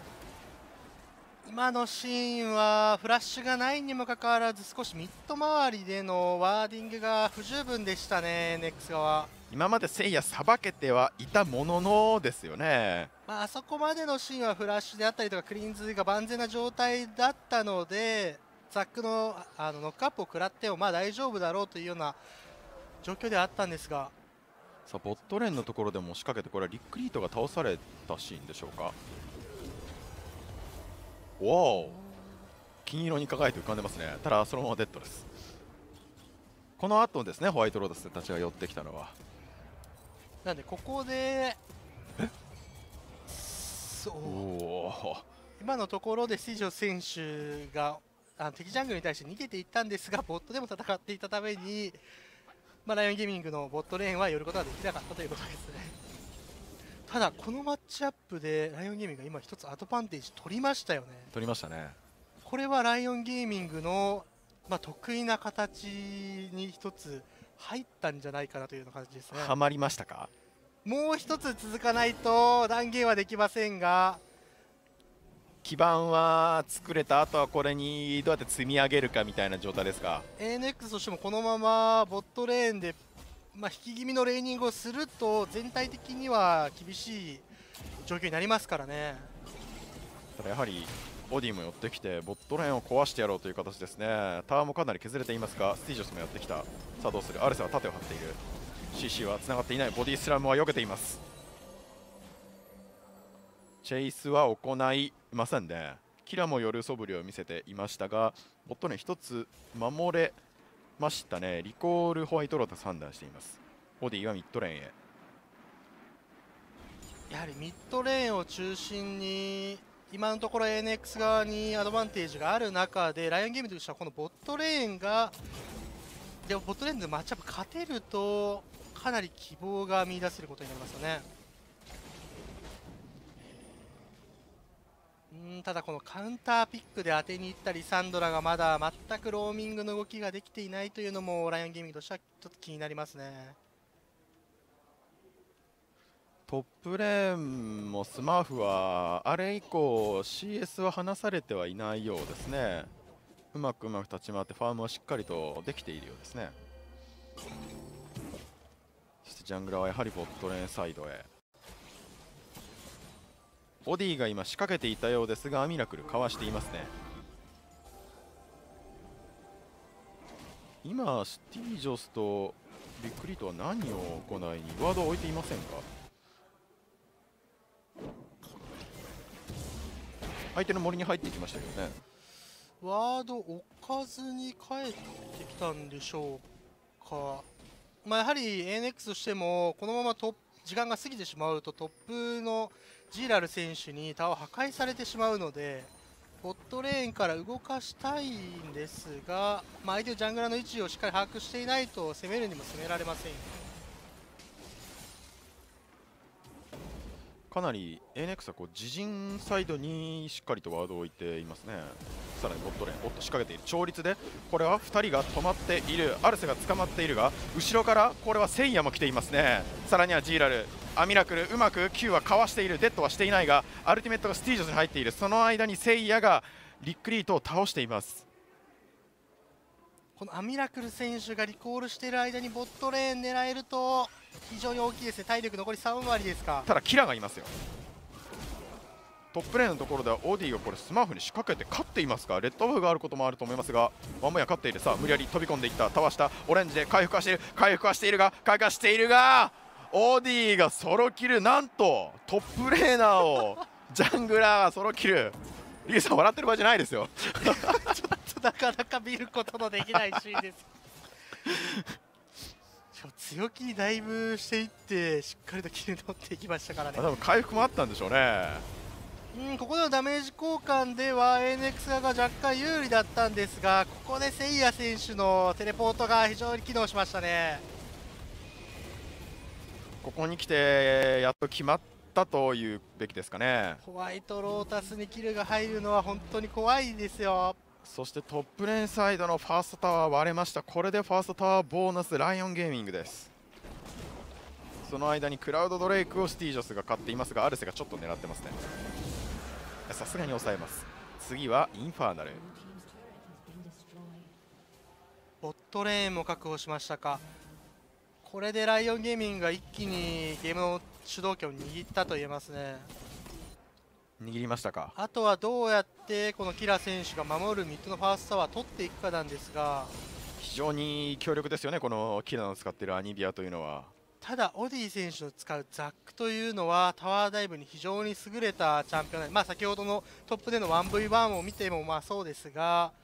今のシーンはフラッシュがないにもかかわらず少しミッド周りでのワーディングが不十分でしたね。NX 側今までせいやさばけてはいたもののですよね。 あそこまでのシーンはフラッシュであったりとかクリーンズが万全な状態だったので、ザックのノックアップを食らっても大丈夫だろうというような状況ではあったんですが、 さあボットレーンのところでも仕掛けて、これはリックリートが倒されたシーンでしょうか。おお金色に輝いて浮かんでますね。ただそのままデッドです。この後ですねホワイトロードスたちが寄ってきたのは。 なんでここで今のところでスティージョ選手が敵ジャングルに対して逃げていったんですが、ボットでも戦っていたために、ライオンゲーミングのボットレーンは寄ることができなかったということですね。ただこのマッチアップでライオンゲーミングが今一つアドバンテージ取りましたよね。 取りましたね。 これはライオンゲーミングの、得意な形に一つ入ったんじゃないかなというような感じですね。 はまりましたか。 もう一つ続かないと断言はできませんが、 基盤は作れた。あとはこれにどうやって積み上げるかみたいな状態ですか。 ANX としてもこのままボットレーンで、引き気味のレーニングをすると全体的には厳しい状況になりますからね。 ただやはりオディも寄ってきてボットレーンを壊してやろうという形ですね。タワーもかなり削れていますが、スティージョスもやってきた。さあどうする。アレスは盾を張っている。 CC はつながっていない。ボディスラムは避けています。チェイスは行いませんね。キラも寄る素振りを見せていましたが、ボットレーン1つ守れましたね。リコールホワイトロード判断しています。オディはミッドレーンへ。 やはりミッドレーンを中心に今のところ ANX 側にアドバンテージがある中で、ライオンゲームとしてはこのボットレーンがボットレーンでマッチアップ勝てるとかなり希望が見出せることになりますよね。ただこのカウンターピックで当てにいったリサンドラがまだ全くローミングの動きができていないというのもライオンゲーミングとしてはちょっと気になりますね。 トップレーンもスマーフはあれ以降 CS は離されてはいないようですね。うまく立ち回ってファームはしっかりとできているようですね。そしてジャングラーはやはりボットレーンサイドへ。オディが今仕掛けていたようですがミラクルかわしていますね。今スティージョスとビックリートは何を行いにワードを置いていませんか。相手の森に入ってきましたけどね。 ワード置かずに帰ってきたんでしょうか。やはり ANX としてもこのまま時間が過ぎてしまうとトップのジーラル選手にタワー破壊されてしまうので、ボットレーンから動かしたいんですが、相手のジャングラーの位置をしっかり把握していないと攻めるにも攻められません。 かなり ANX は自陣サイドにしっかりとワードを置いていますね。さらにボットレーン仕掛けている調律で、これは2人が止まっている。アルセが捕まっているが後ろからこれはセイヤも来ていますね。さらにはジーラル、ミラクルうまく Q はかわしている。デッドはしていないがアルティメットがスティージョスに入っている。その間にセイヤがリックリートを倒しています。 このミラクル選手がリコールしている間にボットレーン狙えると非常に大きいですね。体力残り3割ですか。 ただキラがいますよ。トップレーンのところではオーディがこれスマーフに仕掛けて勝っていますが、レッドオフがあることもあると思いますが、ワンモヤ勝っている。さあ無理やり飛び込んでいった。タワー下オレンジで回復はしている。回復はしているがオーディがソロキル。なんとトップレーナーをジャングラーがソロキル。リュウさん笑ってる場合じゃないですよちょっとなかなか見ることのできないシーンです強気にダイブしていってしっかりとキル取っていきましたからね。 多分回復もあったんでしょうね。 ここでのダメージ交換では ANX 側が若干有利だったんですが、ここでセイヤ選手のテレポートが非常に機能しましたね。 ここに来てやっと決まったというべきですかね。 ホワイトロータスにキルが入るのは本当に怖いですよ。 そしてトップレーンサイドのファーストタワー割れました。これでファーストタワーボーナスライオンゲーミングです。その間にクラウドドレイクをスティージョスが買っていますがアルセがちょっと狙ってますね。さすがに抑えます。次はインファーナル。 ボットレーンも確保しましたか。これでライオンゲーミングが一気にゲームの主導権を握ったと言えますね。 握りましたか。 あとはどうやってこのキラ選手が守るミッドのファーストタワーを取っていくかなんですが、 非常に強力ですよね、このキラの使っているアニビアというのは。 ただオディ選手の使うザックというのはタワーダイブに非常に優れたチャンピオンで、先ほどのトップでの 1v1 を見てもそうですが、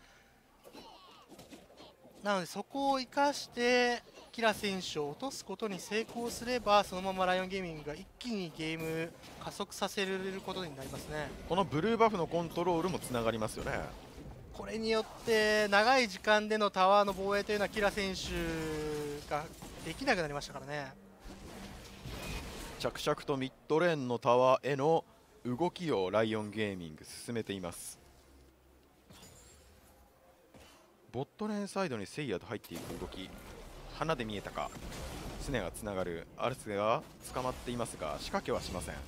なのでそこを生かしてキラ選手を落とすことに成功すれば、そのままライオンゲーミングが一気にゲーム加速させられることになりますね。 このブルーバフのコントロールもつながりますよね。 これによって長い時間でのタワーの防衛というのはキラ選手ができなくなりましたからね。 着々とミッドレーンのタワーへの動きをライオンゲーミング進めています。ボットレーンサイドにセイヤと入っていく動き、花で見えたか。スネがつながる。アルスが捕まっていますが仕掛けはしません。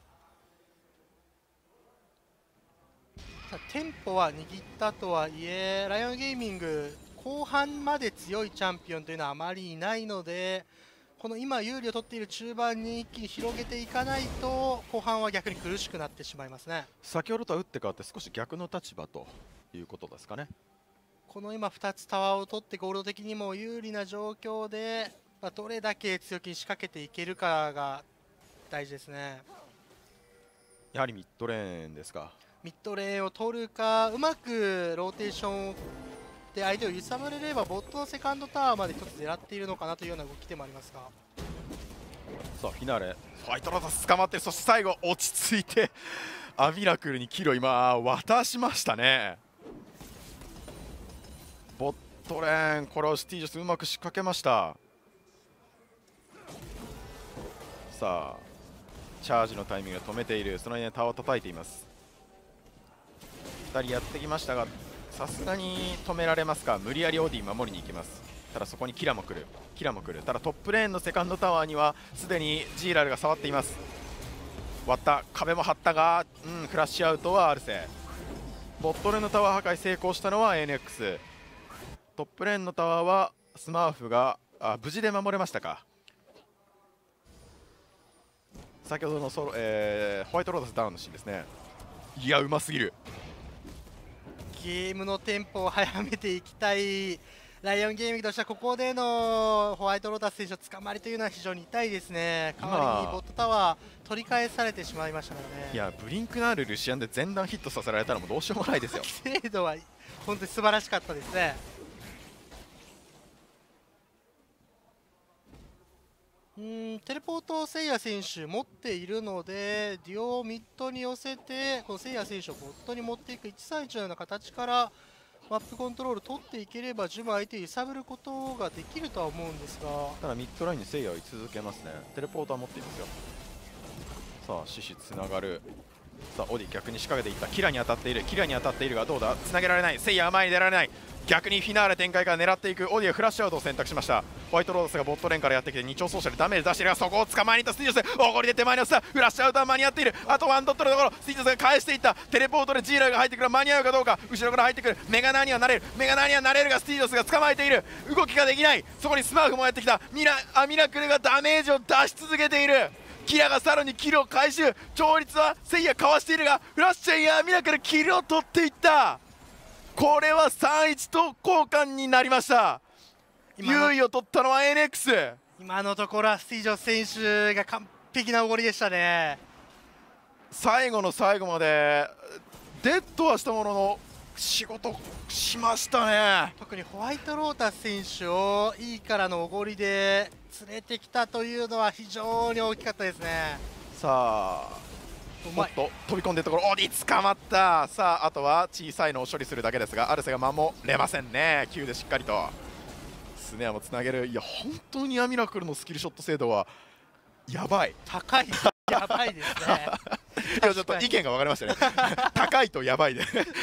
テンポは握ったとはいえ、ライオンゲーミング後半まで強いチャンピオンというのはあまりいないので、この今有利を取っている中盤に一気に広げていかないと後半は逆に苦しくなってしまいますね。 先ほどとは打って変わって少し逆の立場ということですかね。 この今2つタワーを取ってゴールド的にも有利な状況で、どれだけ強気に仕掛けていけるかが大事ですね。 やはりミッドレーンですか。 ミッドレーンを取るか、うまくローテーションで相手を揺さぶれればボットのセカンドタワーまで1つ狙っているのかなというような動きでもありますが、 さあフィナーレ、ファイトロータス捕まって、そして最後落ち着いてミラクルにキルを今渡しましたね。ボットレーン、これをスティージョスうまく仕掛けました。さあチャージのタイミングを止めている。その間にタワーを叩いています。2人やってきましたがさすがに止められますか。無理やりオーディ守りに行きます。 ただそこにキラも来る、ただトップレーンのセカンドタワーにはすでにジーラルが触っています。割った、壁も張ったが、クラッシュアウトはアルセ。ボットレーンのタワー破壊成功したのは ANX。 トップレーンのタワーはスマーフが無事で守れましたか。先ほどのホワイトローダスダウンのシーンですね。いや、うますぎる。 ゲームのテンポを早めていきたいライオンゲーミングとしては、ここでのホワイトローダス選手の捕まりというのは非常に痛いですね。代わりにボットタワー取り返されてしまいましたからね。 いや、ブリンクのあるルシアンで前段ヒットさせられたらもうどうしようもないですよ。 精度は本当に素晴らしかったですね。テレポートをセイヤ選手持っているので、デュオをミッドに寄せて、このセイヤ選手をボットに持っていく131のような形からマップコントロール取っていければ、十分相手を揺さぶることができるとは思うんですが、 ただミッドラインにセイヤを居続けますね。テレポートは持っていますよ。さあ獅子つながる。さあオディ逆に仕掛けていった。キラに当たっているがどうだ、つなげられない。セイヤは前に出られない。逆にフィナーレ展開から狙っていく。オディはフラッシュアウトを選択しました。ホワイトロードスがボットレーンからやってきて2丁走者でダメージ出しているが、そこを捕まえにいったスティージョス。おごりで手前に落ちた。フラッシュアウトは間に合っている。あとワンドットのところ、スティージョスが返していった。テレポートでジーラルが入ってくる。間に合うかどうか。後ろから入ってくる。メガナーにはなれるが、スティージョスが捕まえている。動きができない。そこにスマーフもやってきた。ミラクルがダメージを出し続けている。キラがさらにキルを回収。勝率はセイヤかわしているが、フラッシュやミラクルキルを取っていった。これは 3-1 と交換になりました。優位を取ったのは NX。 今のところはスティージョス選手が完璧なおごりでしたね。 最後の最後までデッドはしたものの仕事しましたね。 特にホワイトロータス選手をいいからのおごりで連れてきたというのは非常に大きかったですね。 さあもっと飛び込んでるところ、オディ捕まった。さああとは小さいのを処理するだけですが、アルセが守れませんね。9でしっかりとスネアもつなげる。いや本当にミラクルのスキルショット精度はやばい。 高いやばいですね。 いやちょっと意見が分かれましたね。高いとやばいで。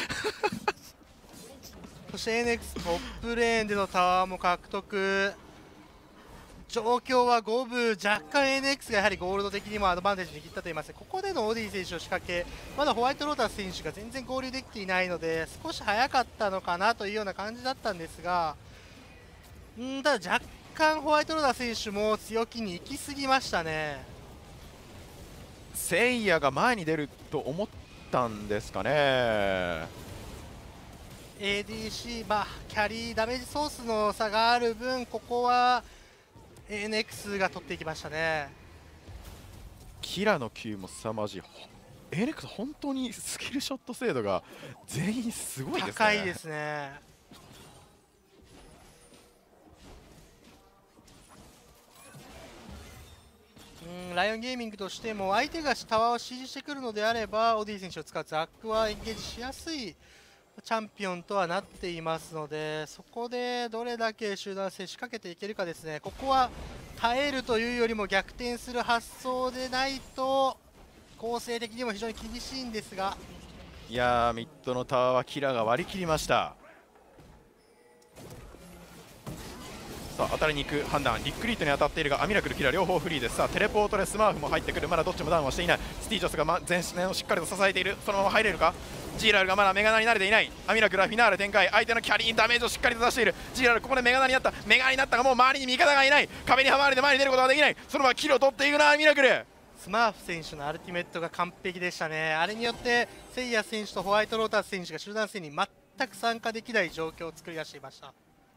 そして NX トップレーンでのタワーも獲得。状況は五分、若干 NX がやはりゴールド的にもアドバンテージ握ったといいますか、ここでのオディ選手を仕掛け、まだホワイトロータス選手が全然合流できていないので、少し早かったのかなというような感じだったんですが、ただ若干ホワイトロータス選手も強気に行き過ぎましたね。 セイヤが前に出ると思ったんですかね。 ADC、キャリーダメージソースの差がある分、ここはANX が取っていきましたね。 キラの球も凄まじい。ANX 本当にスキルショット精度が全員すごいですね。 高いですね。ライオンゲーミングとしても相手がタワーを指示してくるのであれば、オディ選手を使うザックはエンゲージしやすいチャンピオンとはなっていますので、そこでどれだけ集団戦仕掛けていけるかですね。ここは耐えるというよりも逆転する発想でないと構成的にも非常に厳しいんですが、 いやーミッドのタワーはキラが割り切りました。さあ当たりに行く判断、リックリートに当たっているがミラクルキラ両方フリーです。さあテレポートでスマーフも入ってくる。まだどっちもダウンはしていない。スティージョスが前線をしっかりと支えている。そのまま入れるか。ジーラルがまだメガナに慣れていない。ミラクルはフィナーレ展開。相手のキャリーにダメージをしっかりと出している。ジーラルここでメガナになった。メガナになったがもう周りに味方がいない。壁にはまれて前に出ることができない。そのままキルを取っていくなミラクル。 スマーフ選手のアルティメットが完璧でしたね。あれによってセイヤ選手とホワイトロータス選手が集団戦に全く参加できない状況を作り出していました。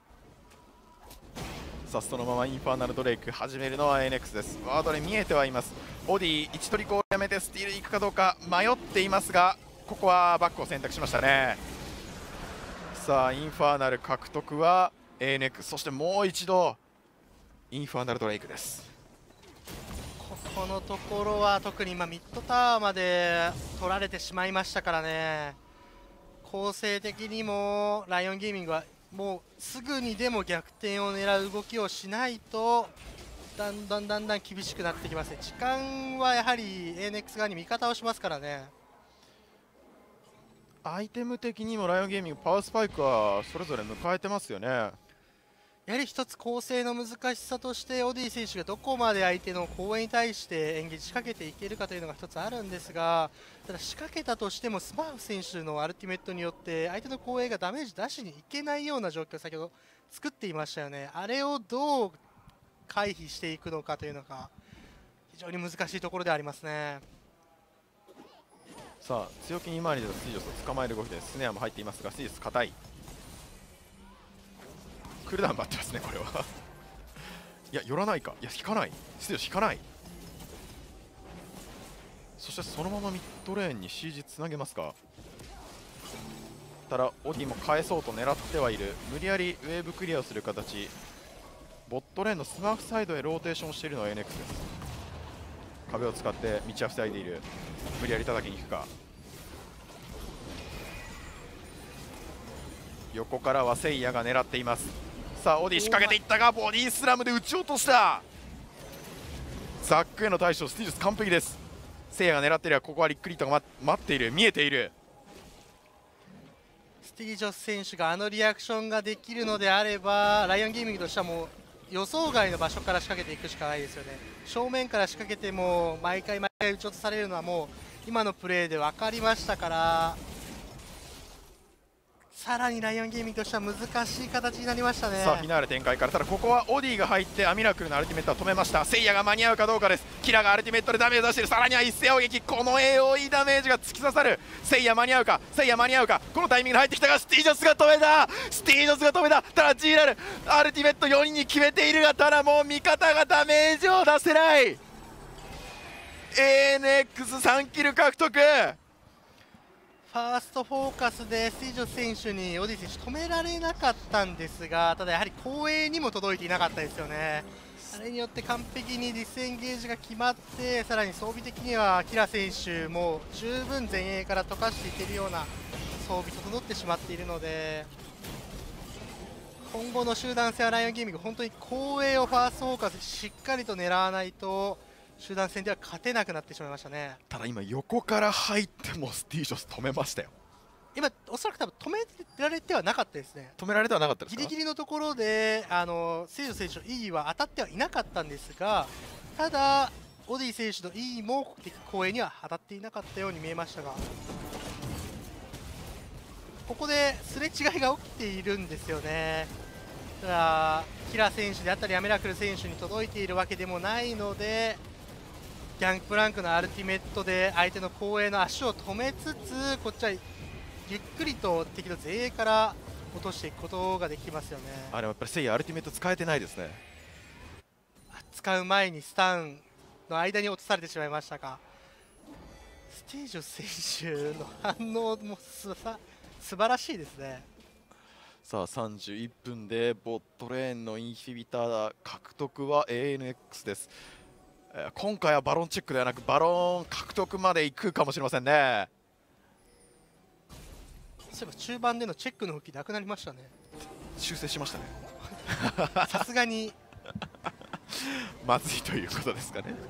さあそのままインファーナルドレイク始めるのは NX です。ワードで見えてはいます。オディ1トリコをやめてスティール行くかどうか迷っていますが、ここはバックを選択しましたね。さあインファーナル獲得は ANX、 そしてもう一度インファーナルドレイクです。 ここのところは特に今ミッドタワーまで取られてしまいましたからね。構成的にもライオンゲーミングはもうすぐにでも逆転を狙う動きをしないとだんだん厳しくなってきますね。時間はやはり ANX 側に味方をしますからね。 アイテム的にもライオンゲーミングパワースパイクはそれぞれ迎えてますよね。 やはり一つ構成の難しさとしてオディ選手がどこまで相手の後衛に対して演技仕掛けていけるかというのが一つあるんですが、ただ仕掛けたとしてもスマーフ選手のアルティメットによって相手の後衛がダメージ出しにいけないような状況を先ほど作っていましたよね。あれをどう回避していくのかというのが非常に難しいところでありますね。 さあ強気に前に出たスティージョスを捕まえる動きでスネアも入っていますが、スティージョス硬い。クールダウン待ってますねこれはいや寄らないか、いや引かない、スティージョス引かない。そしてそのままミッドレーンに CG つなげますか。ただオディも返そうと狙ってはいる。無理やりウェーブクリアをする形。ボットレーンのスマーフサイドへローテーションしているのは NX です。壁を使って道は塞いでいる。無理やり叩きに行くか。横からはセイヤが狙っています。さあオディ仕掛けていったがボディスラムで撃ち落とした。ザックへの対処スティージョス完璧です。セイヤが狙っているがここはリックリットが待っている、見えている。 スティージョス選手があのリアクションができるのであればライオンゲーミングとしてはもう予想外の場所から仕掛けていくしかないですよね。正面から仕掛けても毎回撃ち落とされるのはもう今のプレーで分かりましたから、さらにライオンゲーミングとしては難しい形になりましたね。 さあフィナーレ展開から、ただここはオディが入ってアミラクルのアルティメットは止めました。セイヤが間に合うかどうかです。キラがアルティメットでダメージを出している。さらには一斉砲撃、この AOE ダメージが突き刺さる。セイヤ間に合うか、セイヤ間に合うか。このタイミングで入ってきたがスティージョスが止めた、スティージョスが止めた。ただジーラルアルティメット4人に決めているが、ただもう味方がダメージを出せない。 ANX3 キル獲得。 ファーストフォーカスでスティージョス選手にオディ選手止められなかったんですが、ただやはり後衛にも届いていなかったですよね。あれによって完璧にディスエンゲージが決まって、さらに装備的にはキラ選手も十分前衛から溶かしていけるような装備整ってしまっているので、今後の集団戦はライオンゲーミング本当に後衛をファーストフォーカスしっかりと狙わないと集団戦では勝てなくなってしまいましたね。 ただ今横から入ってもスティージョス止めましたよ。 今おそらく多分止められてはなかったですね。 止められてはなかったですか。 ギリギリのところでセイジョ選手の E は当たってはいなかったんですが、ただオディ選手の E も後衛には当たっていなかったように見えましたが、ここですれ違いが起きているんですよね。ただキラ選手であったりアメラクル選手に届いているわけでもないので、ギャンプランクのアルティメットで相手の後衛の足を止めつつ、こっちはゆっくりと敵の前衛から落としていくことができますよね。 あれもやっぱりセイヤアルティメット使えてないですね。 使う前にスタンの間に落とされてしまいましたか。スティージョ選手の反応も素晴らしいですね。 さあ31分でボットレーンのインヒビター獲得は ANX です。今回はバロンチェックではなくバロン獲得まで行くかもしれませんね。 そういえば中盤でのチェックの動きなくなりましたね。 修正しましたねさすがにまずいということですかね。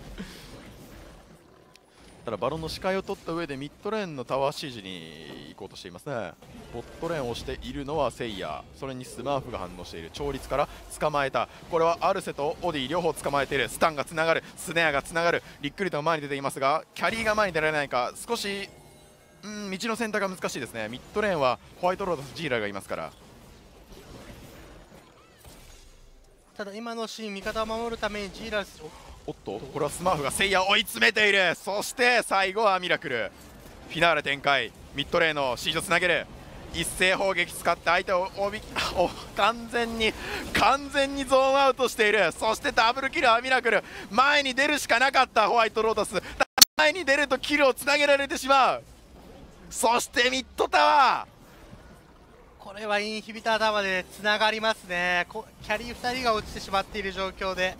ただバロンの視界を取った上でミッドレーンのタワーシージに行こうとしていますね。ボットレーンをしているのはセイヤ、それにスマーフが反応している。調律から捕まえた。これはアルセとオディ両方捕まえている。スタンがつながる、スネアがつながる。リックリとが前に出ていますがキャリーが前に出られないか。少し道の選択が難しいですね。ミッドレーンはホワイトロードとジーラーがいますから。 ただ今のシーン味方を守るためにジーラスおっとこれはスマーフがセイヤを追い詰めている。そして最後はミラクル。フィナーレ展開。ミッドレーンのシージをつなげる。一斉砲撃使って相手を完全にゾーンアウトしている。そしてダブルキルはミラクル。前に出るしかなかったホワイトロータス。前に出るとキルをつなげられてしまう。そしてミッドタワー、 これはインヒビタータワーでつながりますね。キャリー2人が落ちてしまっている状況で、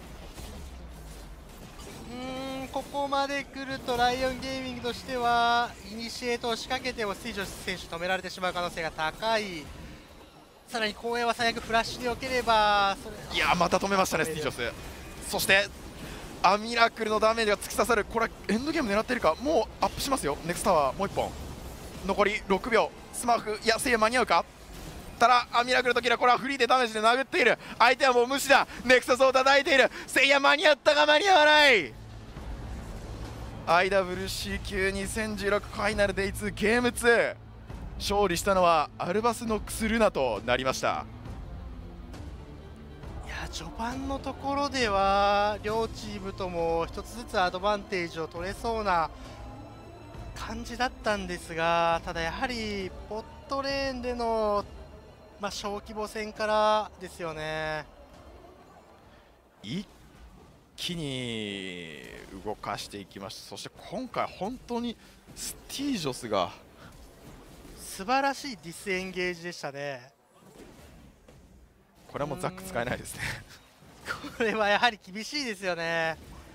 ここまで来るとライオンゲーミングとしてはイニシエートを仕掛けてもスティージョス選手止められてしまう可能性が高い。さらに後衛は最悪フラッシュでよければいやまた止めましたねスティージョス。そしてアミラクルのダメージが突き刺さる。これはエンドゲーム狙っているか。もうアップしますよ。ネクストタワーもう1本残り6秒。スマーフいやセイヤ間に合うか。 ったらミラクルとキラ、これはフリーでダメージで殴っている。相手はもう無視だ。ネクサスを叩いている。せいや間に合ったが間に合わない。 IWC 級2016ファイナルデイ2ゲーム2、勝利したのはアルバスノックスルナとなりました。 いや序盤のところでは両チームとも一つずつアドバンテージを取れそうな感じだったんですが、ただやはりボットレーンでの、小規模戦からですよね。 一気に動かしていきました。そして今回本当にスティージョスが素晴らしいディスエンゲージでしたね。 これはもうザック使えないですね。 これはやはり厳しいですよね。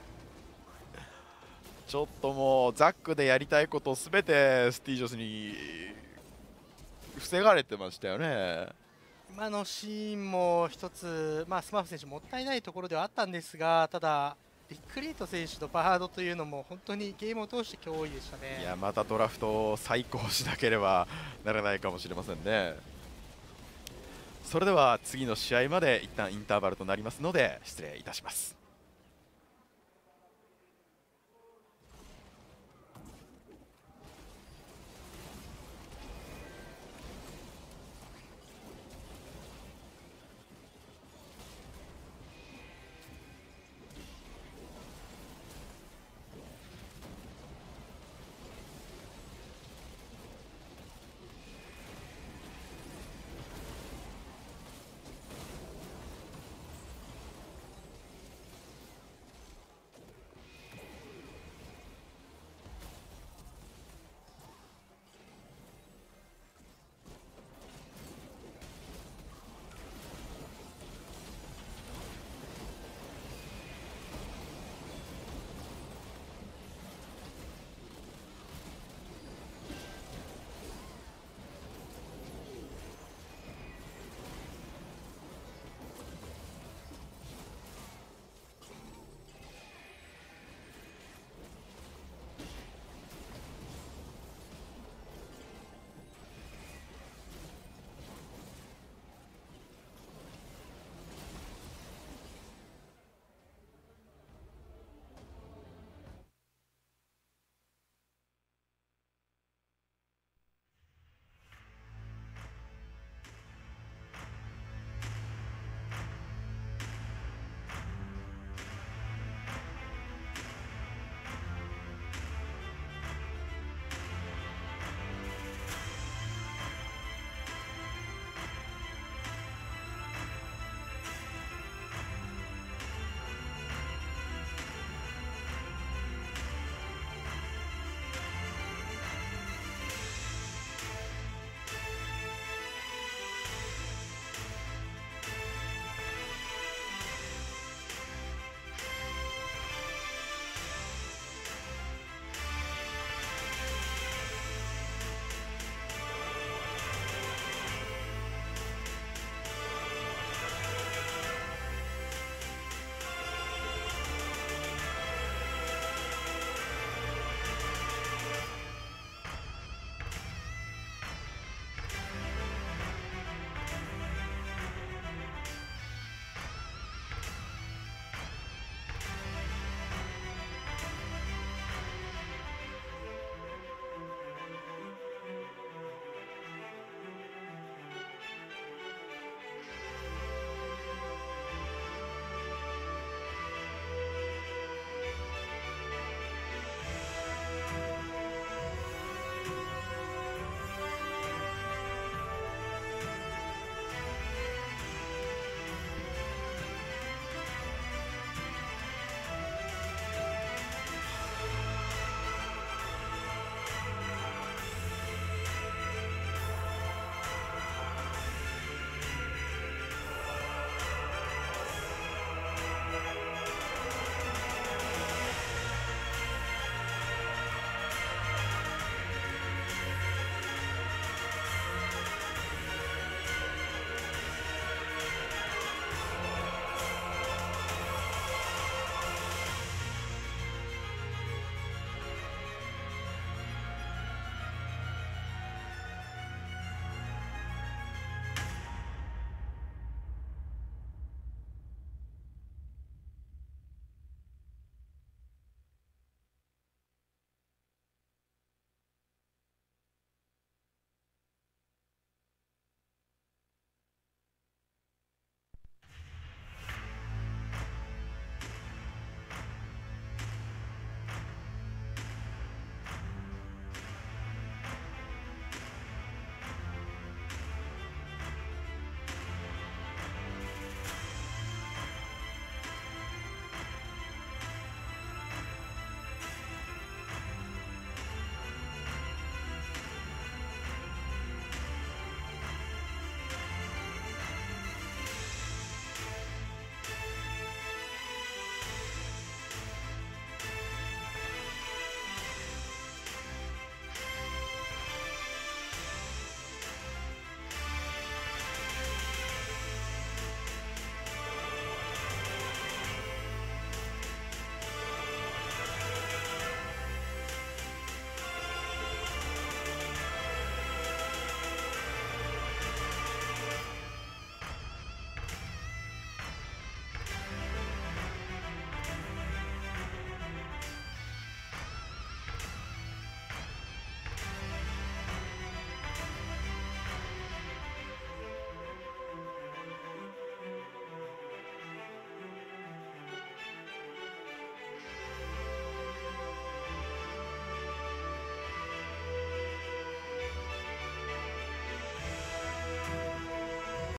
ちょっともうザックでやりたいことを全てスティージョスに防がれてましたよね。 今のシーンも一つ、スマーフ選手もったいないところではあったんですが、ただリック・リート選手のバードというのも本当にゲームを通して脅威でしたね。 いや、またドラフトを再考しなければならないかもしれませんね。それでは次の試合まで一旦インターバルとなりますので失礼いたします。